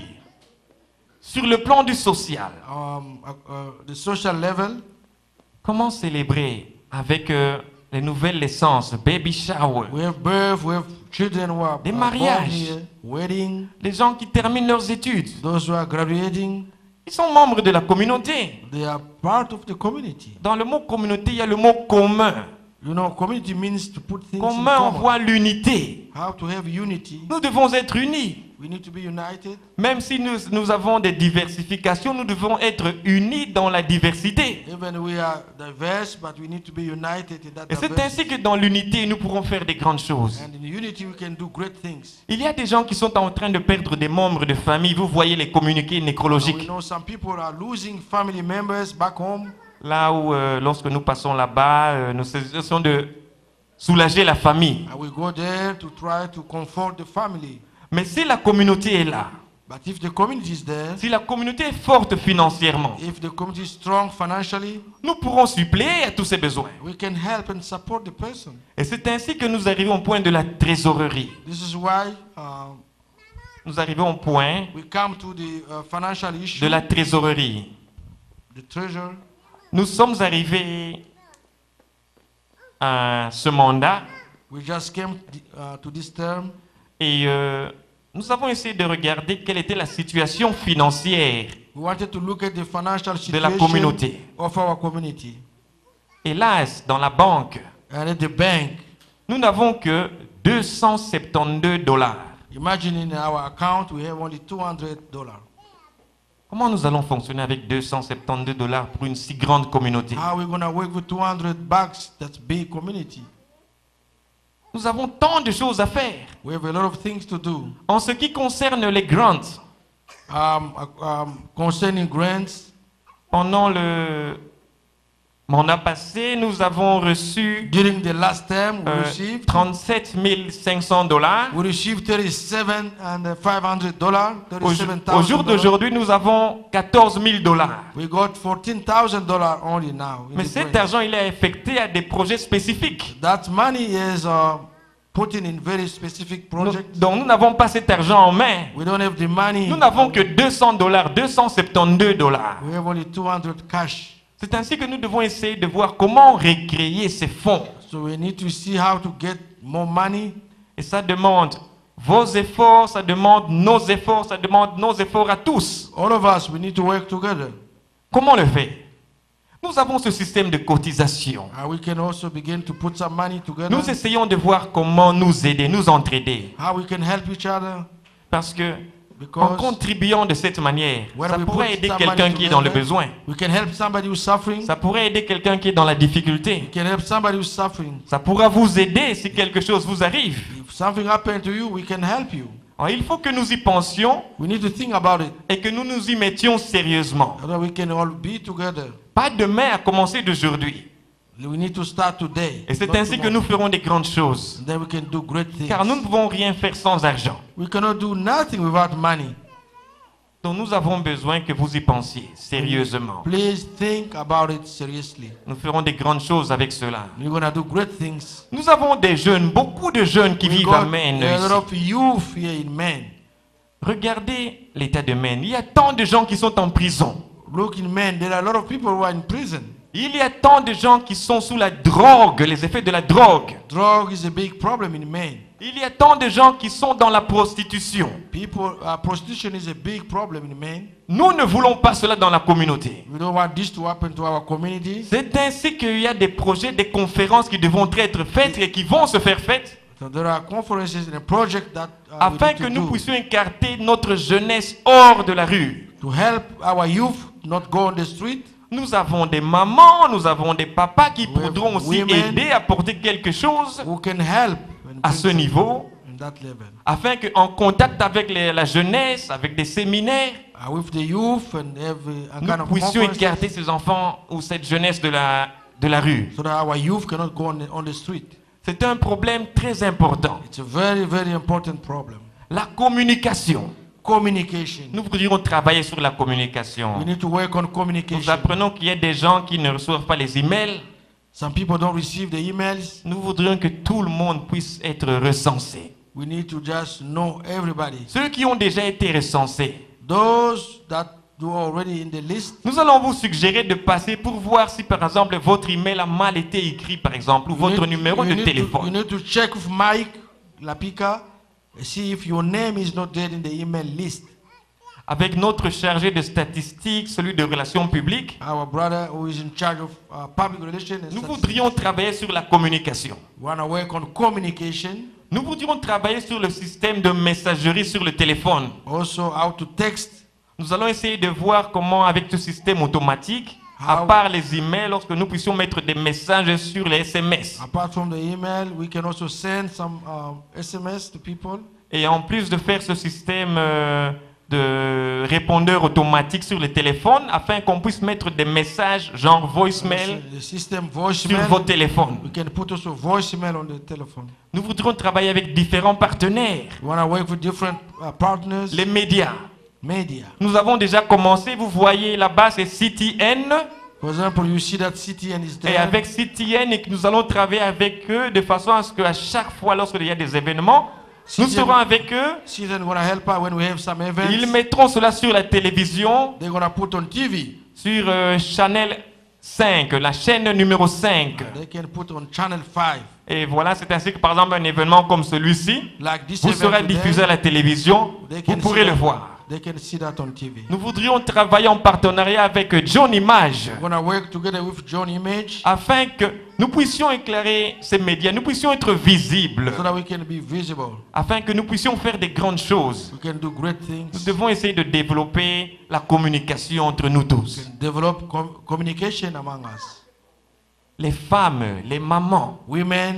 Sur le plan du social, Um, uh, uh, the social level, comment célébrer avec euh, les nouvelles naissances, baby shower, we have birth, we have children who are Des are born mariages. here, wedding, les gens qui terminent leurs études, those who are graduating, ils sont membres de la communauté. they are part of the community. Dans le mot communauté, il y a le mot commun. You know, community means to put things in Commun common. envoie l'unité. How to have unity. Nous devons être unis. We need to be united. Même si nous, nous avons des diversifications, nous devons être unis dans la diversité. Even we are diverse, but we need to be united in that Et c'est diversity. ainsi que dans l'unité, nous pourrons faire des grandes choses. And in unity, we can do great things. Il y a des gens qui sont en train de perdre des membres de famille. Vous voyez les communiqués Uh, we nécrologiques. know some people are losing family members back home. Là où, euh, lorsque nous passons là-bas, euh, nous essayons de soulager la famille. And we go there to try to comfort the family. Mais si la communauté est là, But if the community is there, si la communauté est forte financièrement, if the community is strong financially, nous pourrons suppléer à tous ces besoins. we can help and support the person. Et c'est ainsi que nous arrivons au point de la trésorerie. This is why uh, Nous arrivons au point we come to the uh, financial issue, de la trésorerie. the treasure. Nous sommes arrivés à ce mandat We just came uh, to this term, et euh, nous avons essayé de regarder quelle était la situation financière we wanted to look at the financial de la situation communauté. of our community. Hélas, dans la banque, And at the bank, nous n'avons que deux cent soixante-douze dollars. imagine in our account we have only two hundred dollars. Comment nous allons fonctionner avec deux cent soixante-douze dollars pour une si grande communauté? How are we going to work with two hundred bucks? That's big community. Nous avons tant de choses à faire. We have a lot of things to do. En ce qui concerne les grants, Um, uh, um, concerning grants, pendant le mandat passé, nous avons reçu during the last term, we euh, received trente-sept mille cinq cents dollars. we received thirty-seven and five hundred dollars. Au, Thirty-seven au jour thousand. d'aujourd'hui, nous avons quatorze mille dollars. We got fourteen thousand dollars only now. in Mais the cet grants. argent, il est affecté à des projets spécifiques. That money is uh, put in in very specific Nous- projects. donc nous n'avons pas cet argent en main. We don't have the money. Nous n'avons que deux cents dollars, deux cent soixante-douze dollars. We have only two hundred cash. C'est ainsi que nous devons essayer de voir comment recréer ces fonds. So we need to see how to get more money. Et ça demande vos efforts, ça demande nos efforts, ça demande nos efforts à tous. All of us, we need to work together. Comment le faire? Nous avons ce système de cotisation. And we can also begin to put some money together. Nous essayons de voir comment nous aider, nous entraider. How we can help each other. Parce que en Because contribuant de cette manière, when ça we pourrait put aider some quelqu'un money qui est dans le together, besoin. we can help somebody who's suffering. Ça pourrait aider quelqu'un qui est dans la difficulté. We can help somebody who's suffering. Ça pourra vous aider si quelque chose vous arrive. If something happened to you, we can help you. Alors, il faut que nous y pensions We need to think about it. et que nous nous y mettions sérieusement. So that we can all be together. Pas demain à commencer d'aujourd'hui. We need to start today. Et c'est not ainsi que tomorrow. nous ferons des grandes choses. And then we can do great things. Car nous ne pouvons rien faire sans argent. We cannot do nothing without money. Donc nous avons besoin que vous y pensiez sérieusement. Please think about it seriously. Nous ferons des grandes choses avec cela. We're going to do great things. Nous avons des jeunes, beaucoup de jeunes qui We vivent got à Maine. a lot ici. of youth here in Maine. Regardez l'état de Maine. Il y a tant de gens qui sont en prison. Look in Maine, there are a lot of people who are in prison. Il y a tant de gens qui sont sous la drogue, les effets de la drogue. Drug is a big problem in Maine. Il y a tant de gens qui sont dans la prostitution. People, uh, prostitution is a big problem in Maine. Nous ne voulons pas cela dans la communauté. We don't want this to happen to our community. C'est ainsi qu'il y a des projets, des conférences qui devront être faites et qui vont se faire faites So there are conferences and a project that uh, we afin need que to nous do puissions écarter notre jeunesse hors de la rue. to help our youth not go on the street. Nous avons des mamans, nous avons des papas qui We have pourront aussi women aider à porter quelque chose Who can help and à bring ce some- niveau, in that level. afin qu'en contact avec les- la jeunesse, avec des séminaires, Uh, with the youth and every a nous kind of puissions conferences, écarter ces enfants ou cette jeunesse de la, de la rue. so that our youth cannot go on the, on the street. C'est un problème très important. It's a very, very important problem. La communication. Communication. Nous voudrions travailler sur la communication. We need to work on Nous communication. apprenons qu'il y a des gens qui ne reçoivent pas les emails. Some people don't receive the emails. Nous voudrions que tout le monde puisse être recensé. We need to just know everybody. Ceux qui ont déjà été recensés, Those that do already in the list, nous allons vous suggérer de passer pour voir si par exemple votre email a mal été écrit par exemple ou you votre need- numéro you de need to- you téléphone. need to check with Mike Lapika, see if your name is not there in the email list. Avec notre chargé de statistiques, celui de relations publiques, Our brother who is in charge of uh, public relations and nous statistics. voudrions travailler sur la communication. We want to work on communication, Nous voudrions travailler sur le système de messagerie sur le téléphone. also how to text. Nous allons essayer de voir comment avec ce système automatique, à How- part les emails, lorsque nous puissions mettre des messages sur les S M S. Apart from the email, we can also send some um, S M S to people. Et en plus de faire ce système euh, de répondeur automatique sur le téléphone, afin qu'on puisse mettre des messages genre voicemail The system sur voicemail. vos téléphones. We can put also voicemail on the telephone. Nous voudrions travailler avec différents partenaires, We want to work with different uh, partners, les médias. media. Nous avons déjà commencé, vous voyez là-bas, c'est C T N. For example, you see that C T N is Et there. avec C T N, et que nous allons travailler avec eux de façon à ce qu'à chaque fois, lorsqu'il y a des événements, nous C T N serons avec eux. C T N gonna help out when we have some events. Ils mettront cela sur la télévision, They're gonna put on T V. sur euh, Channel cinq, la chaîne numéro cinq. They can put on Channel five. Et voilà, c'est ainsi que par exemple un événement comme celui-ci Like this vous event sera today, diffusé à la télévision, they vous can pourrez see le that- voir. They can see that on T V. Nous voudrions travailler en partenariat avec John Image We're gonna work together with John Image afin que nous puissions éclairer ces médias, nous puissions être visibles, so that we can be visible. afin que nous puissions faire des grandes choses. We can do great Nous things. devons essayer de développer la communication entre nous tous. Develop com- communication among us. Les femmes, les mamans, Women,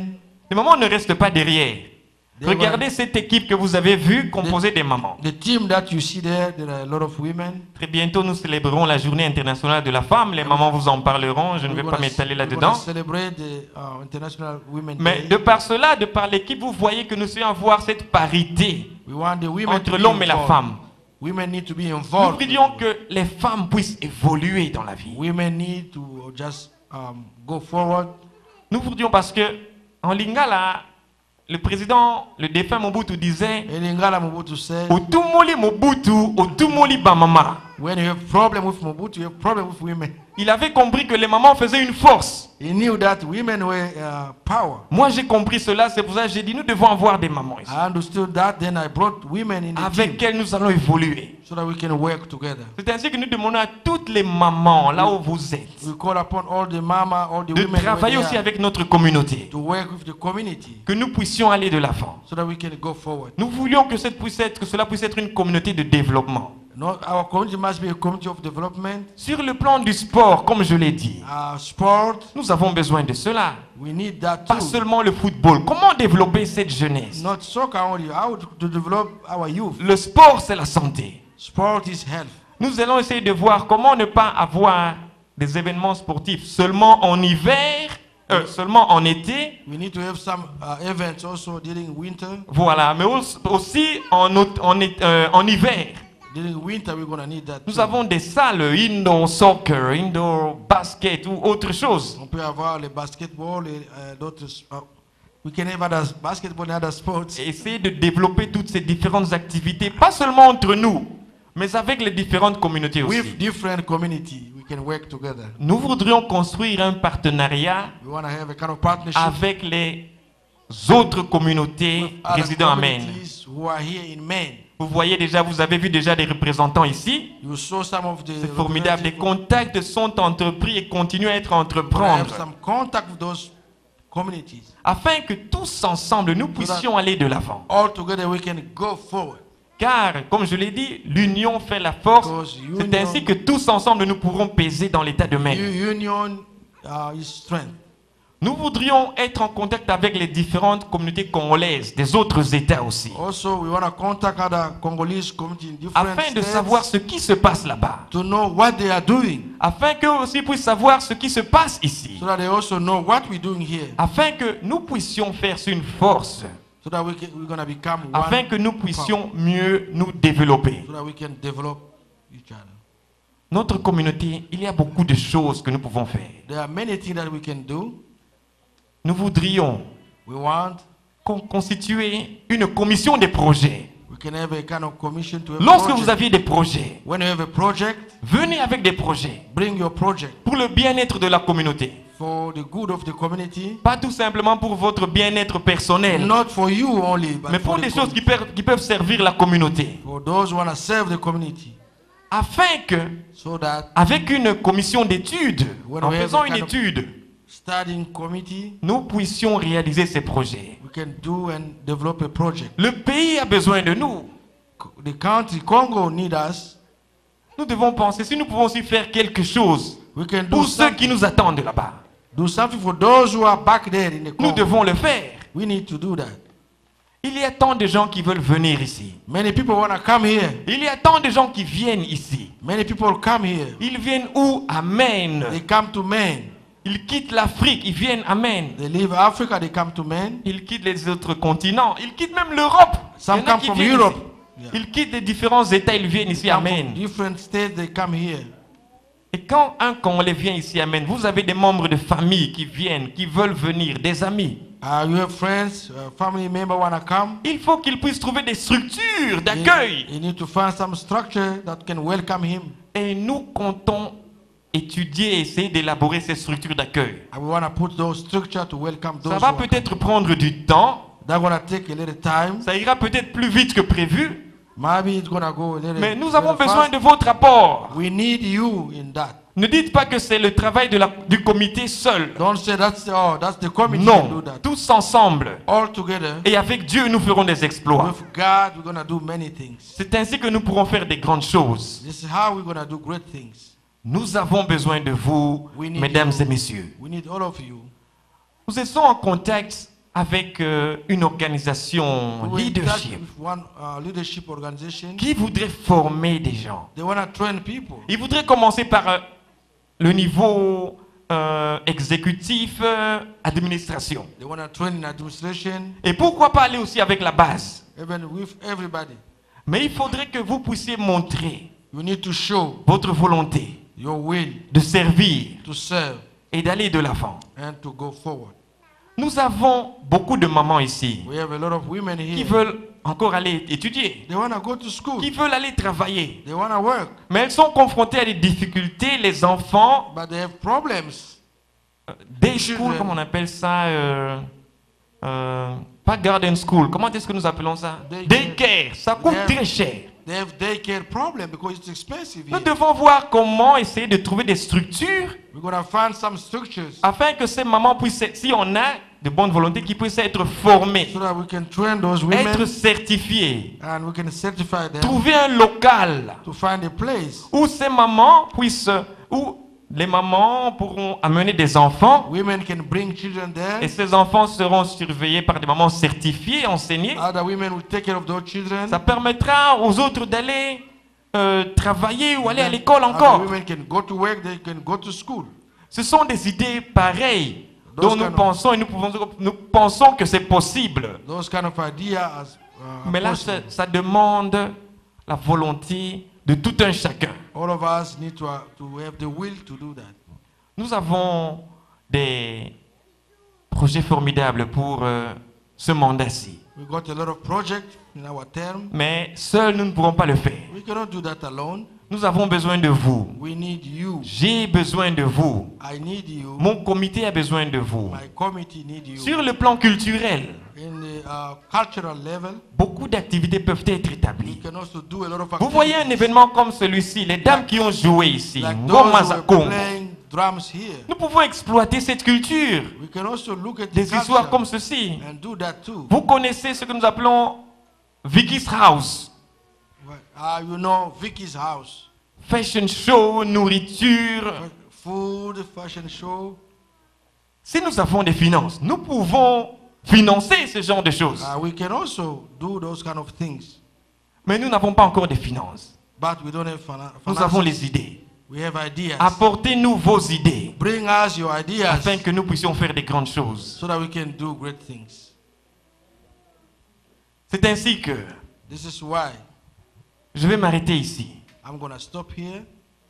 Les mamans ne restent pas derrière. They Regardez were- cette équipe que vous avez vue composée des mamans. The team that you see there, there are a lot of women. Très bientôt, nous célébrerons la journée internationale de la femme. Les mamans vous en parleront. Je ne vais We're pas gonna- m'étaler we're là-dedans. gonna celebrate the uh, International Women Mais Day. de par cela, de par l'équipe, vous voyez que nous devons avoir cette parité We want the women entre to be l'homme et la involved. femme. Women need to be Nous involved. voudrions que les femmes puissent évoluer dans la vie. Women need to just um, go forward. Nous voudrions parce que en Lingala, le président, le défunt Mobutu disait In Lingala, Mobutu said, Otumoli Mobutu, Otumoli Bamama. when you have problem with Mobutu, you have problem with women. Il avait compris que les mamans faisaient une force. He knew that women were uh, power. Moi j'ai compris cela, c'est pour ça que j'ai dit nous devons avoir des mamans ici. I understood that, then I brought women in the Avec team elles nous allons évoluer. so that we can work together. C'est ainsi que nous demandons à toutes les mamans, là où vous êtes, We call upon all the mama, all the de women travailler over aussi there avec notre communauté. to work with the community Que nous puissions aller de l'avant. so that we can go forward. Nous voulions que, cette puisse être, que cela puisse être une communauté de développement. Not, our community must be a community of development. Sur le plan du sport, comme je l'ai dit, Uh, sport, nous avons besoin de cela. we need that Pas too. seulement le football. Comment développer cette jeunesse? Not soccer only, how to develop our youth. Le sport, c'est la santé. Sport is health. Nous allons essayer de voir comment ne pas avoir des événements sportifs seulement en hiver, euh, seulement en été, We need to have some uh, events also during winter. voilà, mais au- aussi en, aut- en, été- euh, en hiver. During winter, we're going to need that Nous too. avons des salles indoor soccer, indoor basket ou autre chose. On peut avoir le basketball et euh, d'autres. uh, we can have other basketball and other sports. Et essayer de développer toutes ces différentes activités, pas seulement entre nous, mais avec les différentes communautés aussi. With different community, we can work together. Nous voudrions construire un partenariat We want to have a kind of partnership avec les autres communautés with other résidant à Maine. communities who are here in Maine. Vous voyez déjà, vous avez vu déjà des représentants ici. You saw some of the. C'est formidable. Les contacts sont entrepris et continuent à être We have entreprendre some contact with those communities. afin que tous ensemble nous puissions aller de l'avant. All together, we can go forward. Car, comme je l'ai dit, l'union fait la force. Because C'est union- ainsi que tous ensemble nous pourrons peser dans l'état de Maine. U- Union uh, is strength. Nous voudrions être en contact avec les différentes communautés congolaises, des autres États aussi, Also, we want to contact other Congolese community in different afin de states savoir ce qui se passe là-bas, to know what they are doing, afin qu'eux aussi puissent savoir ce qui se passe ici, so that they also know what we're doing here, afin que nous puissions faire une force, so that we can, we're going to become afin one, que nous puissions mieux nous développer. so that we can develop each other. Notre communauté, il y a beaucoup de choses que nous pouvons faire. There are many things that we can do. Nous voudrions We want, con- constituer une commission des projets. we can have a kind of commission to have Lorsque project. vous aviez des projets, When you have a project, venez avec des projets bring your project pour le bien-être de la communauté. for the good of the community, Pas tout simplement pour votre bien-être personnel, not for you only, but mais for, pour the des choses qui, community. per- qui peuvent servir la communauté. For those who want to serve the community, Afin que, so that avec une commission d'études, When en we have faisant a une kind of- étude, studying committee, nous puissions réaliser ces projets. we can do and develop a project. Le pays a besoin de nous. The country Congo need us. Nous devons penser si nous pouvons aussi faire quelque chose We can do pour ceux qui something, nous attendent là-bas. do something for those who are back there in the Nous Congo. devons le faire. We need to do that. Il y a tant de gens qui veulent venir ici. Many people want to come here. Il y a tant de gens qui viennent ici. Many people come here. Ils viennent où? Amen. They come to Maine. Ils quittent l'Afrique, ils viennent à Maine. They leave Africa, they come to Maine. Ils quittent les autres continents. Ils quittent même l'Europe. Some Il y en a come qui from viennent Europe. ici. Yeah. Ils quittent les différents États, ils viennent ici à Come from Maine. different states, they come here. Et quand un Congolais vient ici à Maine, vous avez des membres de famille qui viennent, qui veulent venir, des amis. Uh, you have friends, uh, family member want to come. Il faut qu'ils puissent trouver des structures You, d'accueil. you need to find some structure that can welcome him. Et nous comptons étudier et essayer d'élaborer ces structures d'accueil. And we want to put those structures to welcome those Ça va who are peut-être prendre du temps, That's going to take a little time. ça ira peut-être plus vite que prévu, Maybe it's going to go a little mais nous little avons besoin fast. de votre apport. We need you in that. Ne dites pas que c'est le travail de la- du comité seul. Don't say that's oh that's the committee can do Non, that. tous ensemble. All together Et avec Dieu, nous ferons des exploits. with God, we're going to do many things. C'est ainsi que nous pourrons faire des grandes choses. This is how we're going to do great things. Nous avons besoin de vous, We need mesdames you. et messieurs. We need all of you. Nous sommes en contact avec euh, une organisation who in touch leadership with one uh, leadership organization. qui voudrait former des gens. They want to train people. Ils voudraient commencer par euh, le niveau euh, exécutif, euh, administration. They want to train in administration, Et pourquoi pas aller aussi avec la base? even with everybody. Mais il faudrait que vous puissiez montrer You need to show votre volonté your will de servir to serve et d'aller de l'avant. and to go forward. Nous avons beaucoup de mamans ici We have a lot of women qui here. veulent encore aller étudier, They want to go to school. qui veulent aller travailler. They want to work, Mais elles sont confrontées à des difficultés. Les enfants, but they have problems. day school, Children. comme on appelle ça, euh, euh, pas garden school, comment est-ce que nous appelons ça? Daycare. Daycare, ça coûte Yeah. très cher. They have daycare problem because it's expensive Nous here. devons voir comment essayer de trouver des structures We're going to find some structures afin que ces mamans puissent, si on a de bonne volonté, qui puissent être formées, so that we can train those être women certifiées, and we can certify them trouver un local to find a place. où ces mamans puissent, où les mamans pourront amener des enfants Women can bring children there. et ces enfants seront surveillés par des mamans certifiées, enseignées. Other women will take care of those children. Ça permettra aux autres d'aller euh, travailler ou aller à l'école Other encore. women can go to work, they can go to school. Ce sont des idées pareilles dont Those nous kind of- pensons et nous, pouvons, nous pensons que c'est possible. Those kind of ideas uh, Mais là, ça, ça demande la volonté de tout un chacun. all of us need to, uh, to have the will to do that. Nous avons des projets formidables pour euh, ce mandat-ci. We got a lot of projects in our term. Mais seuls, nous ne pourrons pas le faire. We cannot do that alone. Nous avons besoin de vous. We need you. J'ai besoin de vous. I need you. Mon comité a besoin de vous. My committee need you. Sur le plan culturel, In the uh, cultural level, beaucoup d'activités peuvent être we établies. can also do a lot of Vous voyez un activities. événement comme celui-ci, les dames qui ont joué ici, Like Ngoma those za who are Congo. playing drums here. Nous pouvons exploiter cette culture, We can also look at the des histoires culture comme ceci. and do that too. Vous connaissez ce que nous appelons Vicky's House, Uh, you know, Vicky's house. fashion show, nourriture. Food, fashion show. Si nous avons des finances, nous pouvons financer ce genre de choses. Uh, we can also do those kind of things. Mais nous n'avons pas encore des finances. But we don't have finan- Nous finances. avons les idées. We have ideas. Apportez-nous vos idées Bring us your ideas afin que nous puissions faire des grandes choses. so that we can do great things. C'est ainsi que This is why je vais m'arrêter ici. I'm going to stop here.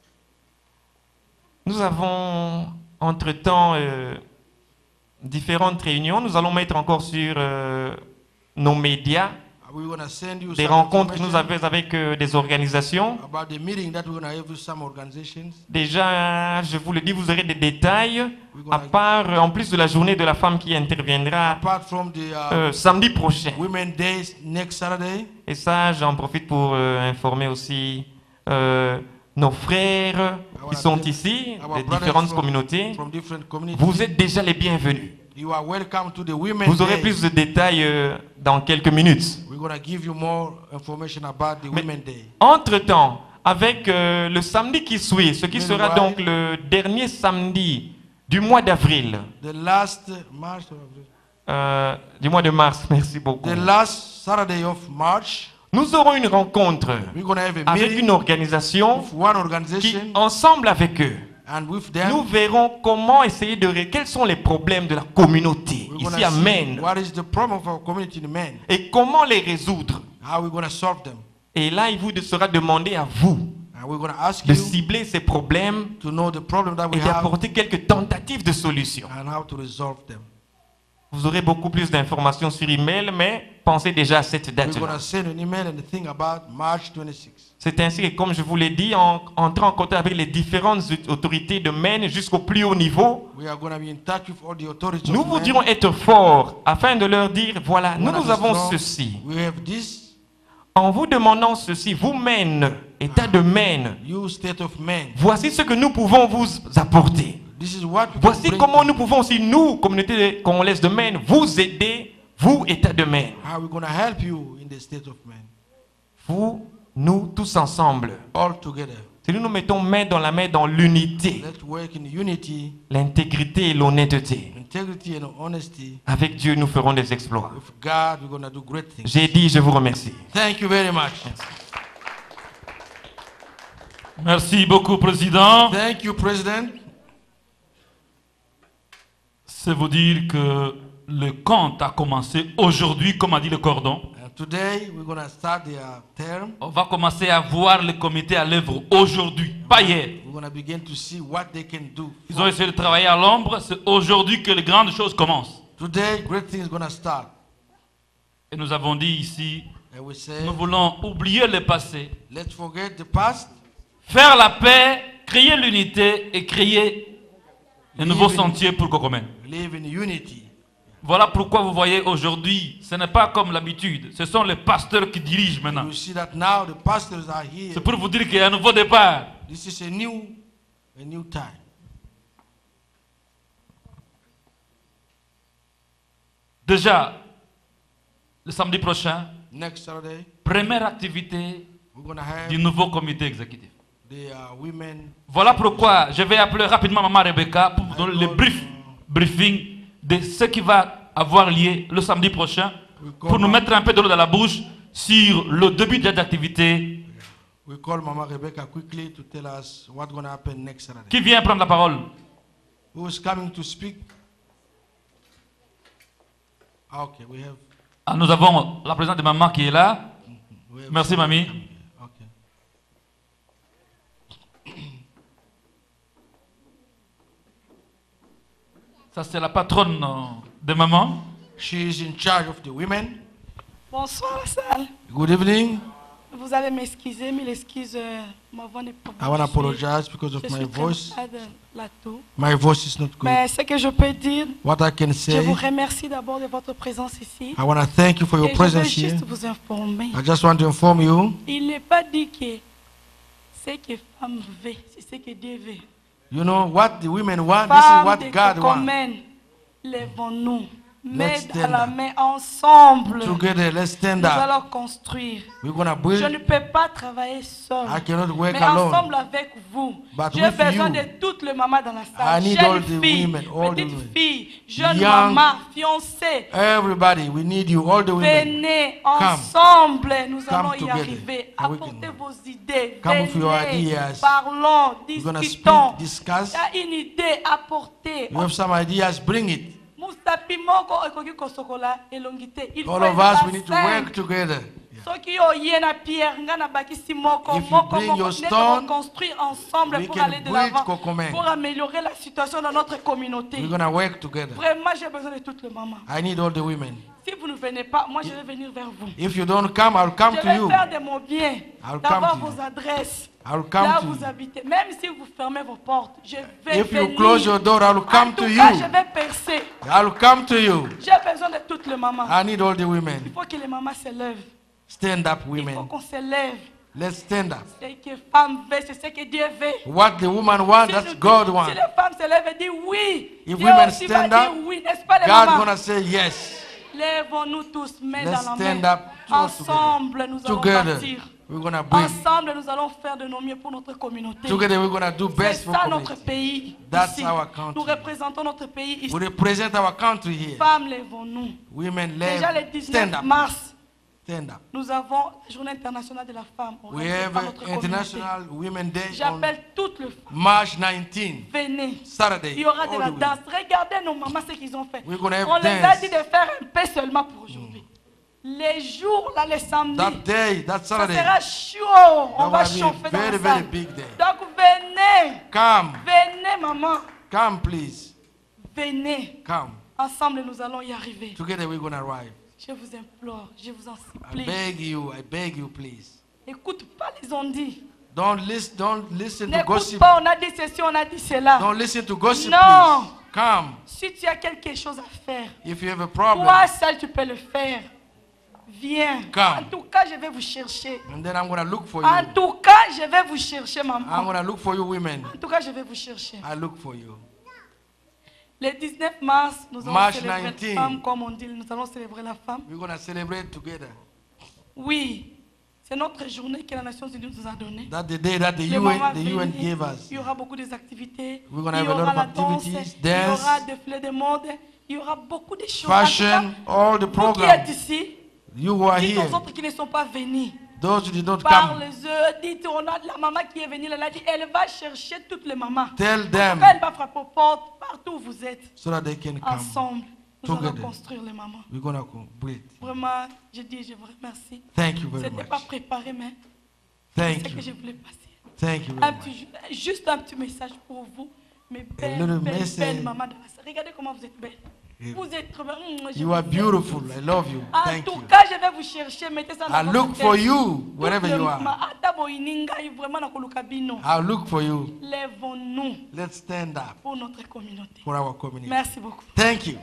Nous avons entre-temps euh, différentes réunions. Nous allons mettre encore sur euh, nos médias We're going to send you des some rencontres que nous information avons avec euh, des organisations. about the meeting that we're going to have with some organizations. Déjà, je vous le dis, vous aurez des détails. We're À gonna- part, euh, en plus de la journée de la femme qui interviendra Apart from the uh, euh, samedi prochain. Women's Day next Saturday, Et ça, j'en profite pour euh, informer aussi euh, nos frères qui Our sont di- ici, our des brothers différentes from- communautés. from different communities. Vous êtes déjà les bienvenus. You are welcome to the Women's Vous aurez Day. plus de détails euh, dans quelques minutes. We're going to give you more information about the Mais- Women's Day. Entre-temps, avec euh, le samedi qui suit, ce qui sera Meanwhile- donc le dernier samedi du mois d'avril, The last March, euh, du mois de mars, merci beaucoup. the last Saturday of March, Nous aurons une rencontre we're going to have a avec meeting une organisation with one qui, organization, ensemble avec eux, and with them, nous verrons comment essayer de... ré- Quels sont les problèmes de la communauté we're ici going à to see Maine what is the problem of our community in Maine, et comment les résoudre. how we're going to solve them. Et là, il vous sera demandé à vous And we're going to ask de you cibler ces problèmes to know the problem that et we have d'apporter quelques tentatives de solutions. and how to resolve them. Vous aurez beaucoup plus d'informations sur email, mais pensez déjà à cette We're going date-là. to send an email and think about March twenty-sixth. C'est ainsi que, comme je vous l'ai dit, en entrant en contact avec les différentes autorités de Maine jusqu'au plus haut niveau, We are going to be in touch with all the authorities nous of voudrions Maine. être forts afin de leur dire, voilà, nous, Wanna nous be avons strong. ceci. We have this. En vous demandant ceci, vous Maine, État de Maine, You state of Maine. voici ce que nous pouvons vous apporter. This is what we can Voici bring comment to nous pouvons aussi, nous, communauté congolaise de Maine, vous aider, vous, État de Maine. How we're going to help you in the state of Maine. Vous, nous, tous ensemble. All together. Si nous nous mettons main dans la main dans l'unité, Let's work in unity, l'intégrité et l'honnêteté, integrity and honesty. avec Dieu, nous ferons des exploits. With God, we're going to do great things. J'ai dit, je vous remercie. Thank you very much. Merci beaucoup, Président. Thank you, President. C'est vous dire que le compte a commencé aujourd'hui, comme a dit le cordon. And today, we're going to start the uh, term. On va commencer à voir le comité à l'œuvre aujourd'hui, pas hier. We're going to begin to see what they can do. Ils ont essayé de travailler à l'ombre, c'est aujourd'hui que les grandes choses commencent. Today, great things are going to start. Et nous avons dit ici, And we say, nous voulons oublier le passé, let's forget the past, faire la paix, créer l'unité et créer un nouveau Live in- sentier pour Kokomen. live in unity. Voilà pourquoi vous voyez aujourd'hui, ce n'est pas comme l'habitude, ce sont les pasteurs qui dirigent maintenant. You see that now the pastors are here. C'est pour vous dire qu'il y a un nouveau départ. This is a new, a new time. Déjà, le samedi prochain, Next Saturday, première activité we're going to have du nouveau comité exécutif. the uh, women. Voilà pourquoi je vais appeler rapidement Maman Rebecca pour vous donner le brief, briefing de ce qui va avoir lieu le samedi prochain, pour nous mettre un peu de l'eau dans la bouche sur le début des activités. We call Mama Rebecca quickly to tell us what's going to happen next Saturday. Qui vient prendre la parole? Who's coming to speak? Ah, okay, we have. Ah, nous avons la présidente de maman qui est là. We have Merci, someone mamie. coming here. Okay. Ça, c'est la patronne euh, de maman. She is in charge of the women. Bonsoir, salle. Good evening. Vous allez m'excuser, mais l'excuse, euh, ma voix n'est pas I want to bonne. Je suis- apologize because of je my suis très voice. malade là-tout. My voice is not good. Mais ce que je peux dire, What I can je say, vous remercie d'abord de votre présence ici. I want to thank you for your Et je veux presence here. juste vous informer. I just want to inform you. Il n'est pas dit que ce que femme veut, c'est ce que Dieu veut. You know what the women want. This is Femmes what de God wants. Cocomen, lèvons-nous, main Let's dans stand la up. main, ensemble. Together, let's stand Nous up. allons construire. We're gonna Je ne build. peux pas travailler seul. I cannot work Mais alone. ensemble avec vous, But j'ai with besoin you, de toutes les mamans dans la I salle. need Jeunes all the filles, women, all the petites women. filles, jeunes Young. mamans, fiancées. Everybody, we need you. All the women. Venez ensemble, nous Come allons y together, arriver. and we Apportez can- vos idées. Come with your Venez, ideas. parlons, We're gonna discutons. speak, discuss. Il y a une idée, apportez. You have some ideas, bring it. Mustapi moko ekoki kosokola elongité. Il faut All of être us, à we need to cinq. work together. Soki oye na pierre nga na bakisi moko If you moko bring moko your nous stone, devons construire ensemble we pour can aller de build l'avant, Kokomen. pour améliorer la situation dans notre communauté. We're gonna work together. Vraiment, j'ai besoin de toutes les mamans. I need all the women. Si vous ne venez pas, moi je vais venir vers vous. If you don't come, I'll come Je to vais you. faire de mon bien, I'll come d'avoir to you. vos adresses, I'll come là to où you. vous habitez. Même si vous fermez vos portes, je vais If you venir. close your door, I'll En come tout to cas, you. je vais percer. I'll come to you. J'ai besoin de toutes les mamans. I need all the Il women. faut que les mamans se lèvent. Stand up, Il faut women. qu'on se lève. Let's stand up. Ce que femme veut, c'est ce que Dieu veut. What the woman wants, Si, that's nous- God si wants. les femmes se lèvent et disent oui, If Dieu women aussi va stand dire up, oui, n'est-ce pas les God's mamans? gonna say yes. Lèvons-nous tous, main Let's dans la stand main. up, two Ensemble, nous allons Together, partir. we're gonna build. Ensemble, nous allons faire de nos mieux pour notre communauté. Together, we're gonna do C'est best for ça notre community. pays. That's ici. our country. Nous représentons notre pays ici. We represent our country here. Femmes, lèvons-nous. Women, Déjà le live. dix-neuf Stand up. mars, Stand up. nous avons la Journée internationale de la femme. We organisée have par notre communauté. International Women Day on J'appelle toutes les femmes. March nineteenth, Venez. Saturday. Il y aura de All la the women. danse. Regardez nos mamans ce qu'ils ont fait. We're gonna have On les a dance. dit de faire un peu seulement pour aujourd'hui. Les jours, là, les samedis, That day, that ça Saturday, sera chaud. On that va will be chauffer a dans very, la very salle. big day. Donc venez, Come, venez maman, come, please. venez. Come. Ensemble, nous allons y arriver. Together, we're gonna arrive. Je vous implore, je vous en I supplie. beg you, I beg you, please. N'écoute pas les ondits. Don't listen, don't listen to N'écoute gossip. pas, on a dit ceci, on a dit cela. Don't listen to gossip, Non. please. Come. Si tu as quelque chose à faire, If you have a problem, toi seul tu peux le faire. Viens. Come. En tout cas, je vais vous chercher. and then I'm gonna look for En you. tout cas, je vais vous chercher, I'm maman. gonna look for you, women. En tout cas, je vais vous chercher. I look for you. Le dix-neuf mars, nous allons March célébrer la nineteenth. femme, comme on dit, nous allons célébrer la femme. We're gonna celebrate together. Oui, C'est notre journée que la Nations Unies nous a donnée. That the day that the Le U N, moment the U N venu, gave us. il y aura beaucoup d'activités. We're gonna Il y have a lot aura of la danse, activities, il y dance, aura des fleurs de mode, il y aura beaucoup de choses. fashion, all the Vous qui programs. êtes ici, You who are dites here, aux autres qui ne sont pas venus. those who did not come, Parlez-eux, dites, on a la maman qui est venue, elle a dit, elle va chercher toutes les mamans. tell En tout them cas, elle va frapper aux portes, partout où vous êtes. so that they can come. Ensemble, nous allons together. construire les mamans. We're gonna complete. Vraiment, je dis, je vous remercie. Thank you Ce very n'était much. pas préparé, mais Thank c'est ce que je you. voulais passer. Thank you Un very much. petit, juste un petit message pour vous. Mais belle, little belle, message. belle maman de la salle. Regardez comment vous êtes belle. Yeah. Vous êtes trop belle. Hum, je You vous are aime. beautiful. I love you. En Thank tout you. cas, je vais vous chercher. Mettez ça dans I votre look tête. for you wherever Toutes les you are. mamans, ata boyininga, vraiment na koluka bino. I'll look for you. Lèvons-nous Let's stand up pour notre communauté. for our community. Merci beaucoup. Thank you.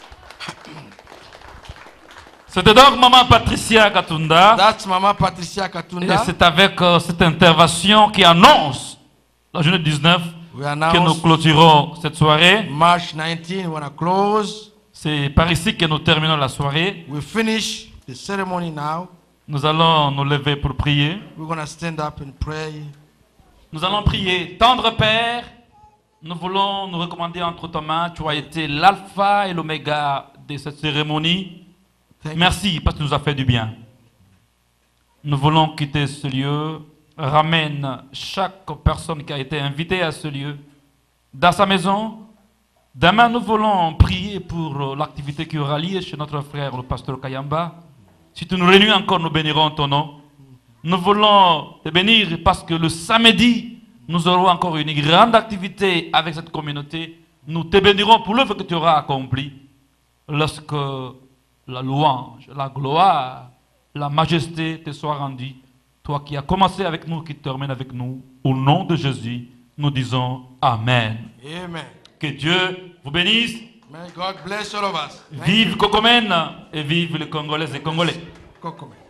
C'était donc Maman Patricia Katunda. That's Mama Patricia Et Katunda. c'est avec euh, cette intervention qui annonce la journée dix-neuf We que nous announce clôturons cette soirée. March nineteenth. We wanna close. C'est par ici que nous terminons la soirée. We finish the ceremony now. Nous allons nous lever pour prier. We're gonna stand up and pray. Nous allons prier. Tendre Père, nous voulons nous recommander entre tes mains. Tu as été l'alpha et l'oméga de cette cérémonie. Thank you. Merci parce que tu nous as fait du bien. Nous voulons quitter ce lieu. Ramène chaque personne qui a été invitée à ce lieu dans sa maison. Demain, nous voulons prier pour l'activité qui aura lieu chez notre frère, le pasteur Kayamba. Si tu nous réunis encore, nous bénirons ton nom. Nous voulons te bénir parce que le samedi, nous aurons encore une grande activité avec cette communauté. Nous te bénirons pour l'œuvre que tu auras accomplie. Lorsque la louange, la gloire, la majesté te soient rendues, toi qui as commencé avec nous, qui termine avec nous, au nom de Jésus, nous disons Amen. Amen. Que Dieu vous bénisse. May God bless all of us. Thank Vive you. Kokomène et vive les Congolais et Congolais. Kokome.